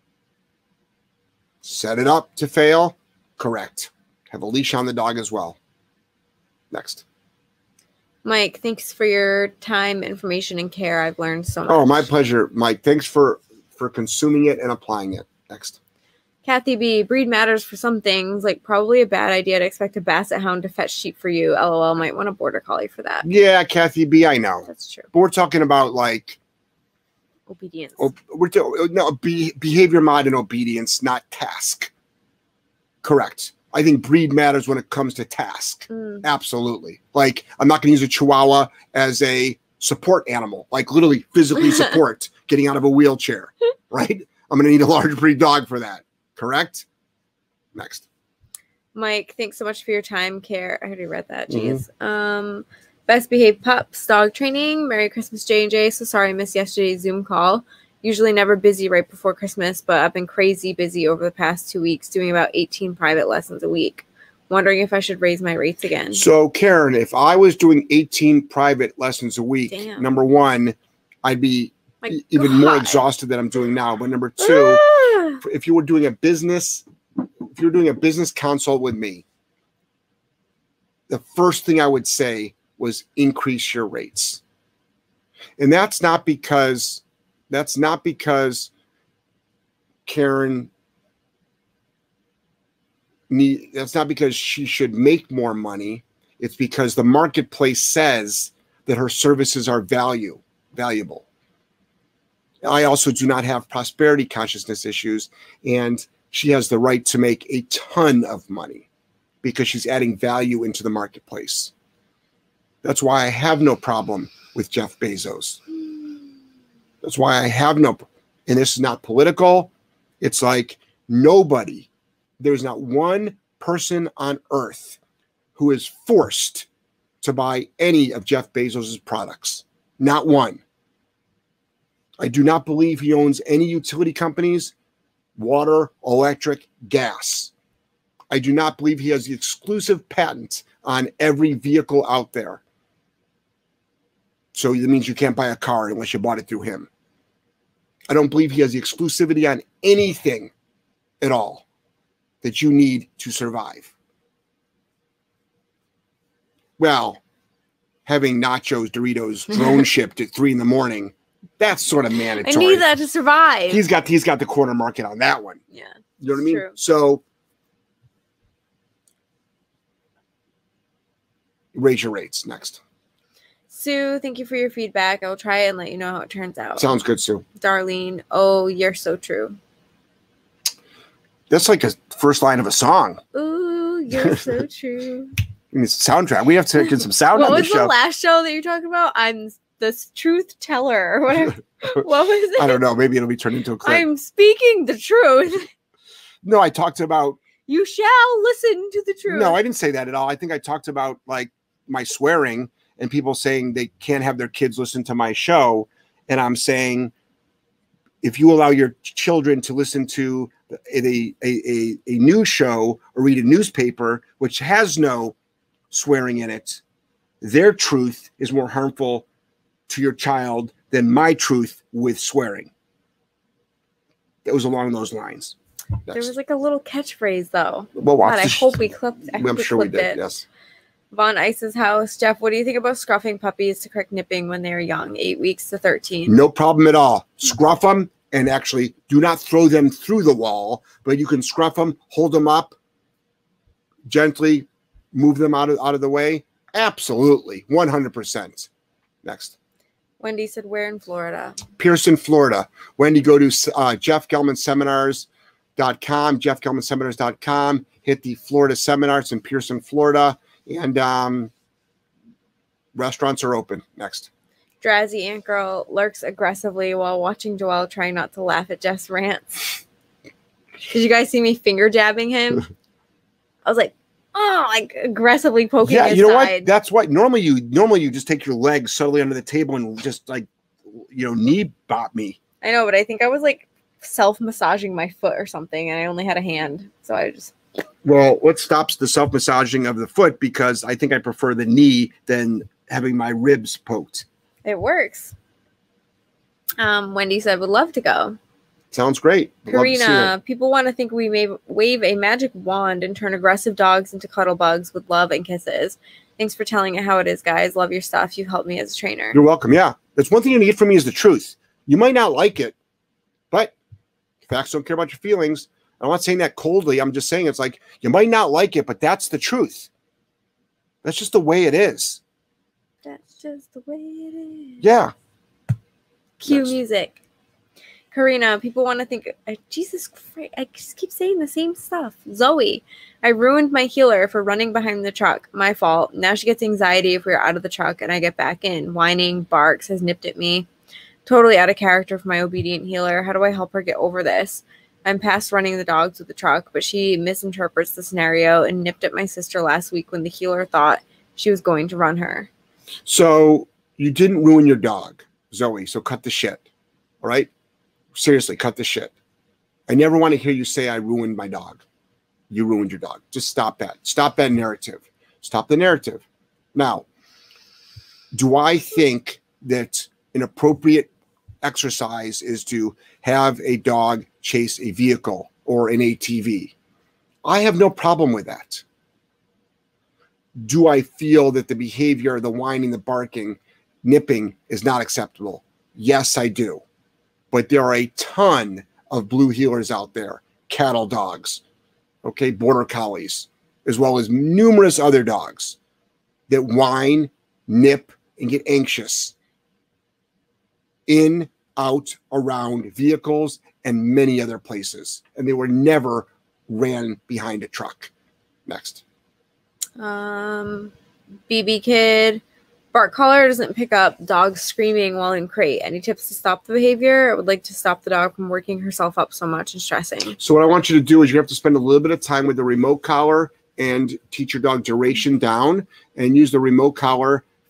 set it up to fail, correct. Have a leash on the dog as well. Next. Mike, thanks for your time, information, and care. I've learned so much. Oh, my pleasure, Mike. Thanks for, for consuming it and applying it. Next. Kathy B, breed matters for some things, like probably a bad idea to expect a basset hound to fetch sheep for you. LOL, might want a border collie for that. Yeah, Kathy B, I know. That's true. But we're talking about like obedience. Oh, we're to, no be, behavior mod and obedience, not task. Correct. I think breed matters when it comes to task. Mm. Absolutely. Like, I'm not going to use a Chihuahua as a support animal, like literally physically support getting out of a wheelchair, right? I'm going to need a large breed dog for that. Correct? Next. Mike, thanks so much for your time, care. I already read that. Jeez. Mm-hmm. Um, best behaved pups, dog training. Merry Christmas, J and J. So sorry I missed yesterday's Zoom call. Usually never busy right before Christmas, but I've been crazy busy over the past two weeks doing about eighteen private lessons a week. Wondering if I should raise my rates again. So, Karen, if I was doing eighteen private lessons a week, Damn. Number one, I'd be My e- even God. more exhausted than I'm doing now. But number two, Ah! if you were doing a business, if you're doing a business consult with me, the first thing I would say was increase your rates. And that's not because that's not because Karen need, that's not because she should make more money. It's because the marketplace says that her services are value valuable. I also do not have prosperity consciousness issues, and she has the right to make a ton of money because she's adding value into the marketplace. That's why I have no problem with Jeff Bezos. That's why I have no, and this is not political. It's like nobody, there's not one person on earth who is forced to buy any of Jeff Bezos' products. Not one. I do not believe he owns any utility companies, water, electric, gas. I do not believe he has the exclusive patent on every vehicle out there. So that means you can't buy a car unless you bought it through him. I don't believe he has the exclusivity on anything at all that you need to survive. Well, having nachos, Doritos, drone shipped at three in the morning, that's sort of mandatory. I need that to survive. He's got he's got the corner market on that one. Yeah. You know what I mean? True. So raise your rates next. Sue, thank you for your feedback. I'll try it and let you know how it turns out. Sounds good, Sue. Darlene, oh, you're so true. That's like a first line of a song. Ooh, you're so true. I mean, it's a soundtrack. We have to get some sound what on was the show. the last show that you're talking about? I'm the truth teller or whatever. What was it? I don't know. Maybe it'll be turned into a clip. I'm speaking the truth. No, I talked about... You shall listen to the truth. No, I didn't say that at all. I think I talked about like my swearing and people saying they can't have their kids listen to my show. And I'm saying, if you allow your children to listen to a, a, a, a news show or read a newspaper, which has no swearing in it, their truth is more harmful to your child than my truth with swearing. It was along those lines. Next. There was like a little catchphrase though. Well, watch God, I hope we clipped. I I'm hope sure we we clipped did. it. Yes. Von Ice's house. Jeff, what do you think about scruffing puppies to correct nipping when they're young, eight weeks to thirteen? No problem at all. Scruff them and actually do not throw them through the wall, but you can scruff them, hold them up, gently move them out of, out of the way. Absolutely. one hundred percent. Next. Wendy said, where in Florida? Pearson, Florida. Wendy, go to uh, Jeff Gellman Seminars dot com, Jeff Gellman Seminars dot com. Hit the Florida Seminars in Pearson, Florida. And um, restaurants are open. Next. Drowsy Ant Girl lurks aggressively while watching Joelle try not to laugh at Jeff's rants. Did you guys see me finger jabbing him? I was like, oh, like aggressively poking yeah, his you know side. what? That's what normally you normally you just take your legs subtly under the table and just like, you know, knee bop me. I know, but I think I was like self-massaging my foot or something, and I only had a hand, so I just... Well, what stops the self-massaging of the foot? Because I think I prefer the knee than having my ribs poked. It works. Um, Wendy said, would love to go. Sounds great. Karina, people want to think we may wave a magic wand and turn aggressive dogs into cuddle bugs with love and kisses. Thanks for telling it how it is, guys. Love your stuff. You've helped me as a trainer. You're welcome. Yeah. That's one thing you need from me is the truth. You might not like it, but facts don't care about your feelings. I'm not saying that coldly. I'm just saying it's like, you might not like it, but that's the truth. That's just the way it is. That's just the way it is. Yeah. Cue Next. music. Karina, people want to think, uh, Jesus Christ, I just keep saying the same stuff. Zoe, I ruined my healer for running behind the truck. My fault. Now she gets anxiety if we're out of the truck and I get back in. Whining, barks, has nipped at me. Totally out of character for my obedient healer. How do I help her get over this? I'm past running the dogs with the truck, but she misinterprets the scenario and nipped at my sister last week when the healer thought she was going to run her. So you didn't ruin your dog, Zoe, so cut the shit. All right? Seriously, cut the shit. I never want to hear you say I ruined my dog. You ruined your dog. Just stop that. Stop that narrative. Stop the narrative. Now, do I think that an appropriate exercise is to have a dog chase a vehicle or an A T V? I have no problem with that. Do I feel that the behavior, the whining, the barking, nipping is not acceptable? Yes, I do. But there are a ton of blue heelers out there, cattle dogs, okay, border collies, as well as numerous other dogs that whine, nip, and get anxious in, out, around vehicles and many other places. And they were never ran behind a truck. Next. Um, B B Kid. Bark collar doesn't pick up dogs screaming while in crate. Any tips to stop the behavior? I would like to stop the dog from working herself up so much and stressing. So what I want you to do is you have to spend a little bit of time with the remote collar and teach your dog duration down and use the remote collar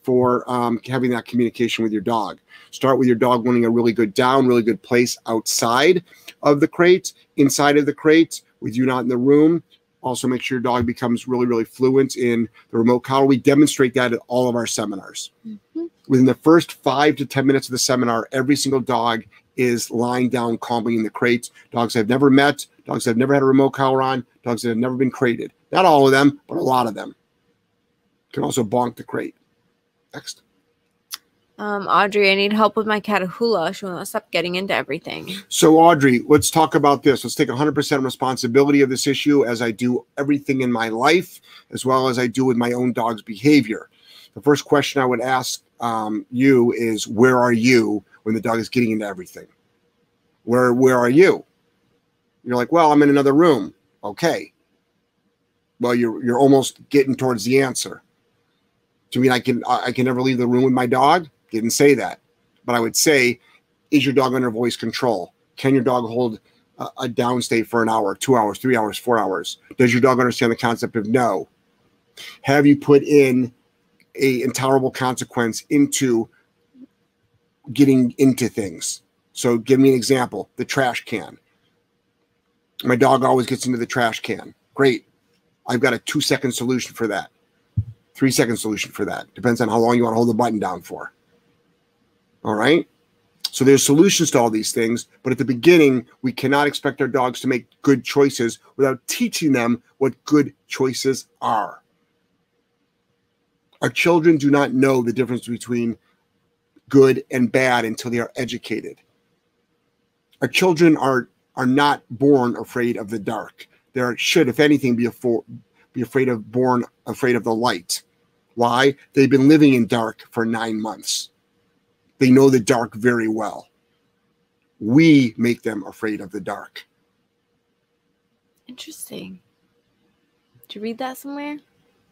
for um, having that communication with your dog. Start with your dog wanting a really good down, really good place outside of the crate, inside of the crate, with you not in the room. Also make sure your dog becomes really, really fluent in the remote collar. We demonstrate that at all of our seminars. Mm-hmm. Within the first five to ten minutes of the seminar, every single dog is lying down calmly in the crate. Dogs I've never met, dogs that have never had a remote collar on, dogs that have never been crated. Not all of them, but a lot of them. Can also bonk the crate. Next. Um, Audrey, I need help with my cat Hula. She won't stop getting into everything. So Audrey, let's talk about this. Let's take one hundred percent responsibility of this issue, as I do everything in my life, as well as I do with my own dog's behavior. The first question I would ask um, you is, where are you when the dog is getting into everything? Where, where are you? You're like, well, I'm in another room. Okay. Well, you're, you're almost getting towards the answer. Do you mean I can, I can never leave the room with my dog? Didn't say that. But I would say, is your dog under voice control? Can your dog hold a, a down state for an hour, two hours, three hours, four hours? Does your dog understand the concept of no? Have you put in a intolerable consequence into getting into things? So give me an example. The trash can. My dog always gets into the trash can. Great. I've got a two second solution for that. Three second solution for that. Depends on how long you want to hold the button down for. All right. So there's solutions to all these things. But at the beginning, we cannot expect our dogs to make good choices without teaching them what good choices are. Our children do not know the difference between good and bad until they are educated. Our children are, are not born afraid of the dark. They should, if anything, be, afo- be afraid of born afraid of the light. Why? They've been living in dark for nine months. They know the dark very well. We make them afraid of the dark. Interesting. Did you read that somewhere?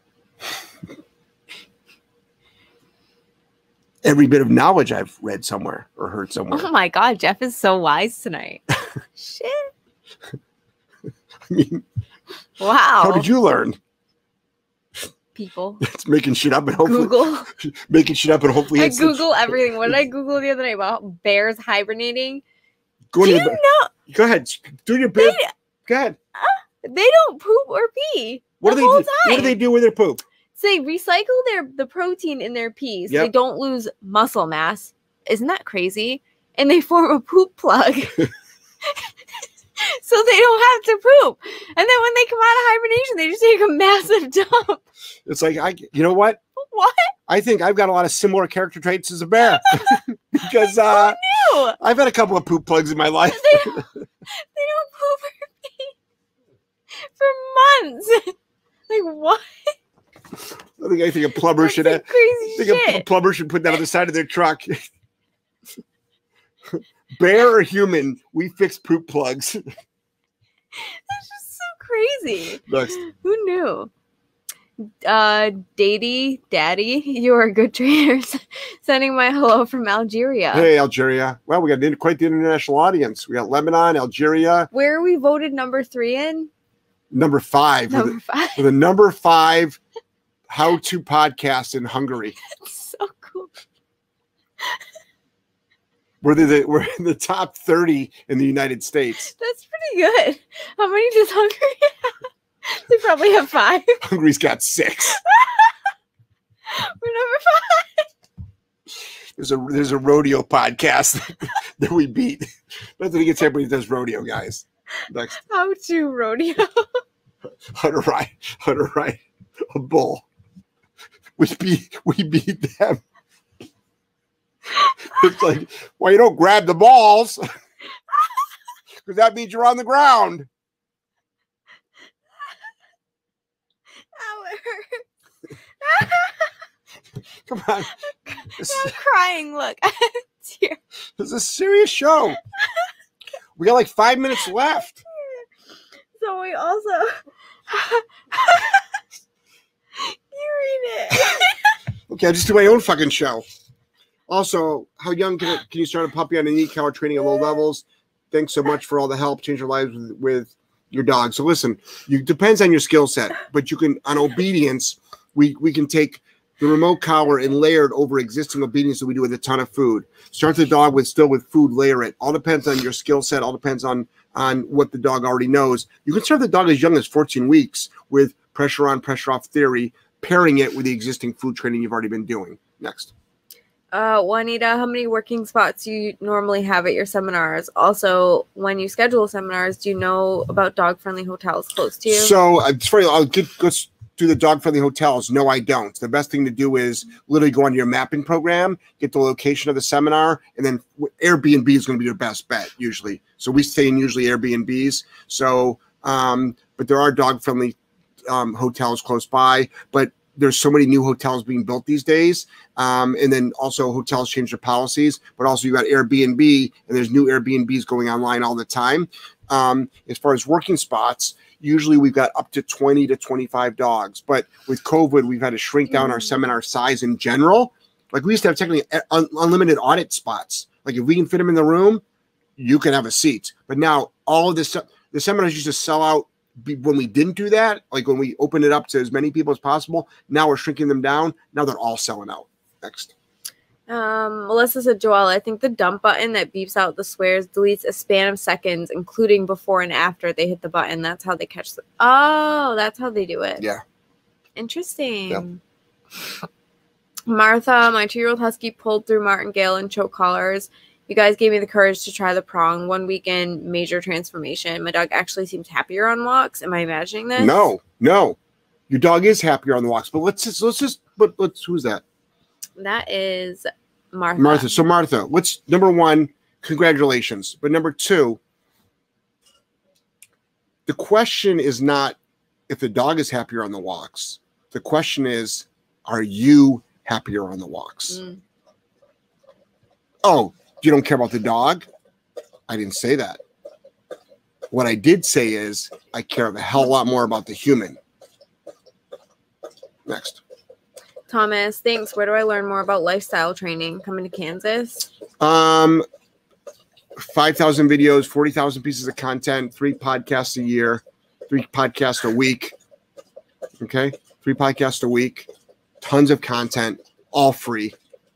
Every bit of knowledge I've read somewhere or heard somewhere. Oh my God, Jeff is so wise tonight. Shit. I mean, wow. How did you learn? People. It's making shit up and hopefully Google. making shit up and hopefully. I Google everything. What did I Google the other day about bears hibernating? Go Do you your, know? Go ahead. Do your bear. They, Go ahead. Uh, they don't poop or pee. What the do they whole do? Time. What do they do with their poop? So they recycle their the protein in their pees. Yep. They don't lose muscle mass. Isn't that crazy? And they form a poop plug. So they don't have to poop. And then when they come out of hibernation, they just take a massive dump. It's like, I, you know what? What? I think I've got a lot of similar character traits as a bear. Because uh, Who knew? I've had a couple of poop plugs in my life. They don't, they don't poop or pee for months. Like, what? I think I think a plumber That's should some have. crazy I think shit. a plumber should put that on the side of their truck. Bear or human, we fix poop plugs. That's just so crazy. Next. Who knew? Uh, Daddy, Daddy, you are good trainers. Sending my hello from Algeria. Hey, Algeria. Well, we got quite the international audience. We got Lebanon, Algeria. Where are we voted number three in? Number five. Number with five. The number five how-to podcast in Hungary. That's so cool. We're, the, we're in the top thirty in the United States. That's pretty good. How many does Hungary have? They probably have five. Hungary's got six. We're number five. There's a there's a rodeo podcast that we beat. Not that he gets everybody that does rodeo, guys. Next. How to rodeo. How to ride, how to ride a bull. We beat we beat them. It's like, well, you don't grab the balls because that means you're on the ground. Ow, it hurts. Come on. This, I'm crying. Look. Tear. this is a serious show. We got like five minutes left. So we also you read it. Okay, I'll just do my own fucking show. Also, how young can, it, can you start a puppy on an e-collar training at low levels? Thanks so much for all the help. Change your lives with, with your dog. So listen, you depends on your skill set, but you can on obedience. We we can take the remote collar and layered over existing obedience that we do with a ton of food. Start the dog with still with food, layer it. All depends on your skill set. All depends on, on what the dog already knows. You can start the dog as young as fourteen weeks with pressure on, pressure off theory, pairing it with the existing food training you've already been doing. Next. Uh, Juanita, how many working spots do you normally have at your seminars? Also, when you schedule seminars, do you know about dog-friendly hotels close to you? So, uh, it's funny, I'll get, go to the dog-friendly hotels. No, I don't. The best thing to do is literally go onto your mapping program, get the location of the seminar, and then Airbnb is going to be your best bet, usually. So, we stay in usually Airbnbs. So, um, but there are dog-friendly um, hotels close by, but there's so many new hotels being built these days. Um, and then also hotels change their policies, but also you got Airbnb and there's new Airbnbs going online all the time. Um, as far as working spots, usually we've got up to twenty to twenty-five dogs, but with COVID, we've had to shrink down our seminar size in general. Like we used to have technically un unlimited audit spots. Like if we can fit them in the room, you can have a seat. But now all of this, the seminars used to sell out when we didn't do that, like when we opened it up to as many people as possible. Now we're shrinking them down. Now they're all selling out. Next. Um, Melissa said, Joelle, I think the dump button that beeps out the swears deletes a span of seconds, including before and after they hit the button. That's how they catch the. Oh, that's how they do it. Yeah. Interesting. Yep. Martha, my two-year-old husky pulled through martingale and choke collars. You guys gave me the courage to try the prong. One weekend, major transformation. My dog actually seems happier on walks. Am I imagining this? No, no. Your dog is happier on the walks, but let's just, let's just, but let's, who's that? That is Martha. Martha. So Martha, what's number one? Congratulations. But number two, the question is not if the dog is happier on the walks. The question is, are you happier on the walks? Mm. Oh, you don't care about the dog? I didn't say that. What I did say is I care a hell of a lot more about the human. Next. Thomas, thanks. Where do I learn more about lifestyle training? Coming to Kansas? Um, five thousand videos, forty thousand pieces of content, three podcasts a year, three podcasts a week. Okay? Three podcasts a week, tons of content, all free.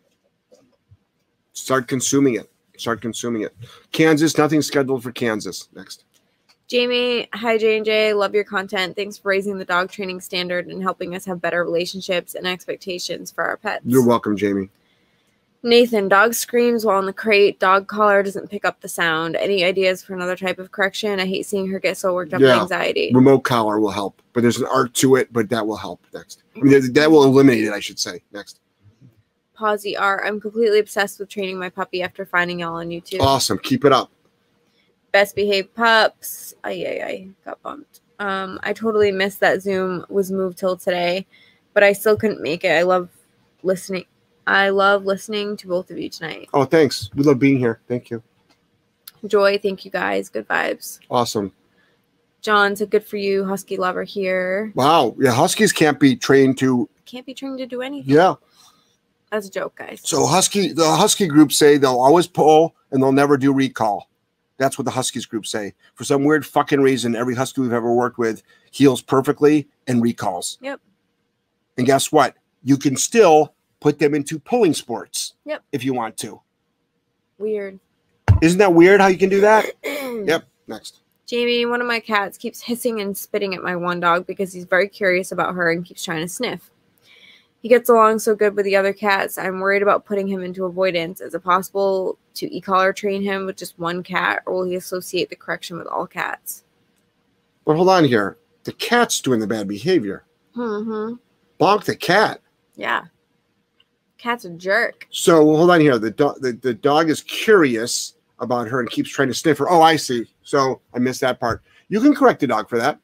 Start consuming it. Start consuming it. Kansas, nothing scheduled for Kansas. Next. Jamie, hi J and J, love your content. Thanks for raising the dog training standard and helping us have better relationships and expectations for our pets. You're welcome, Jamie. Nathan, dog screams while in the crate. Dog collar doesn't pick up the sound. Any ideas for another type of correction? I hate seeing her get so worked up yeah. with anxiety. Remote collar will help, but there's an art to it, but that will help. Next. I mean, that will eliminate it, I should say. Next. Pawsy art. I'm completely obsessed with training my puppy after finding y'all on YouTube. Awesome. Keep it up. Best behaved pups. Ay, ay, ay. Got bumped. Um, I totally missed that Zoom was moved till today, but I still couldn't make it. I love listening. I love listening to both of you tonight. Oh, thanks. We love being here. Thank you. Joy, thank you guys. Good vibes. Awesome. John said, good for you. Husky lover here. Wow. Yeah, Huskies can't be trained to. Can't be trained to do anything. Yeah. That's a joke, guys. So Husky, the Husky group say they'll always pull and they'll never do recall. That's what the Huskies group say. For some weird fucking reason, every Husky we've ever worked with heals perfectly and recalls. Yep. And guess what? You can still put them into pulling sports. Yep. If you want to. Weird. Isn't that weird how you can do that? Yep. Next. Jamie, one of my cats keeps hissing and spitting at my one dog because he's very curious about her and keeps trying to sniff. He gets along so good with the other cats. I'm worried about putting him into avoidance. Is it possible to e-collar train him with just one cat, or will he associate the correction with all cats? But hold on here. The cat's doing the bad behavior. Mm-hmm. Bonk the cat. Yeah. Cat's a jerk. So hold on here. The, do the, the dog is curious about her and keeps trying to sniff her. Oh, I see. So I missed that part. You can correct the dog for that.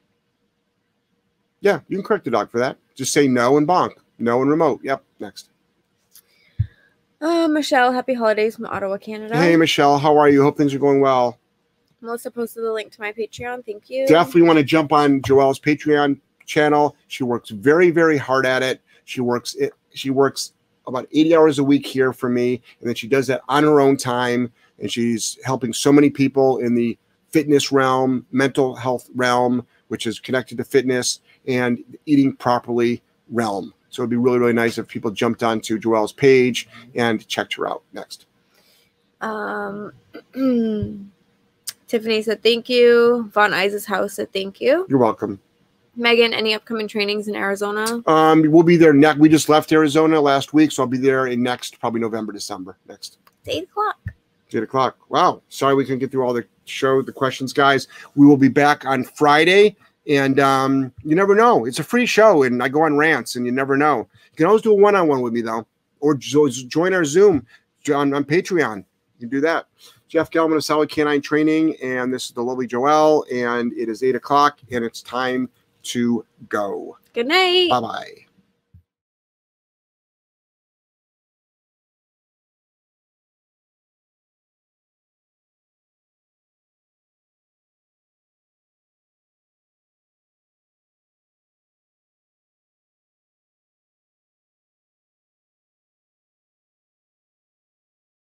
Yeah, you can correct the dog for that. Just say no and bonk. No and remote. Yep. Next. Uh, Michelle, happy holidays from Ottawa, Canada. Hey, Michelle. How are you? Hope things are going well. Melissa posted the link to my Patreon. Thank you. Definitely want to jump on Joelle's Patreon channel. She works very, very hard at it. She works it. She works about eighty hours a week here for me. And then she does that on her own time. And she's helping so many people in the fitness realm, mental health realm, which is connected to fitness, and eating properly realm. So it'd be really, really nice if people jumped onto Joelle's page and checked her out. Next. Um, Tiffany said thank you. Von Isis House said thank you. You're welcome. Megan, any upcoming trainings in Arizona? Um, we'll be there next. We just left Arizona last week, so I'll be there in next, probably November, December. Next. It's eight o'clock. It's eight o'clock. Wow. Sorry we couldn't get through all the show, the questions, guys. We will be back on Friday, and um, you never know. It's a free show, and I go on rants, and you never know. You can always do a one-on-one with me, though, or jo- join our Zoom on, on Patreon. You can do that. Jeff Gellman of Solid Canine Training, and this is the lovely Joelle, and it is eight o'clock, and it's time to go. Good night. Bye-bye.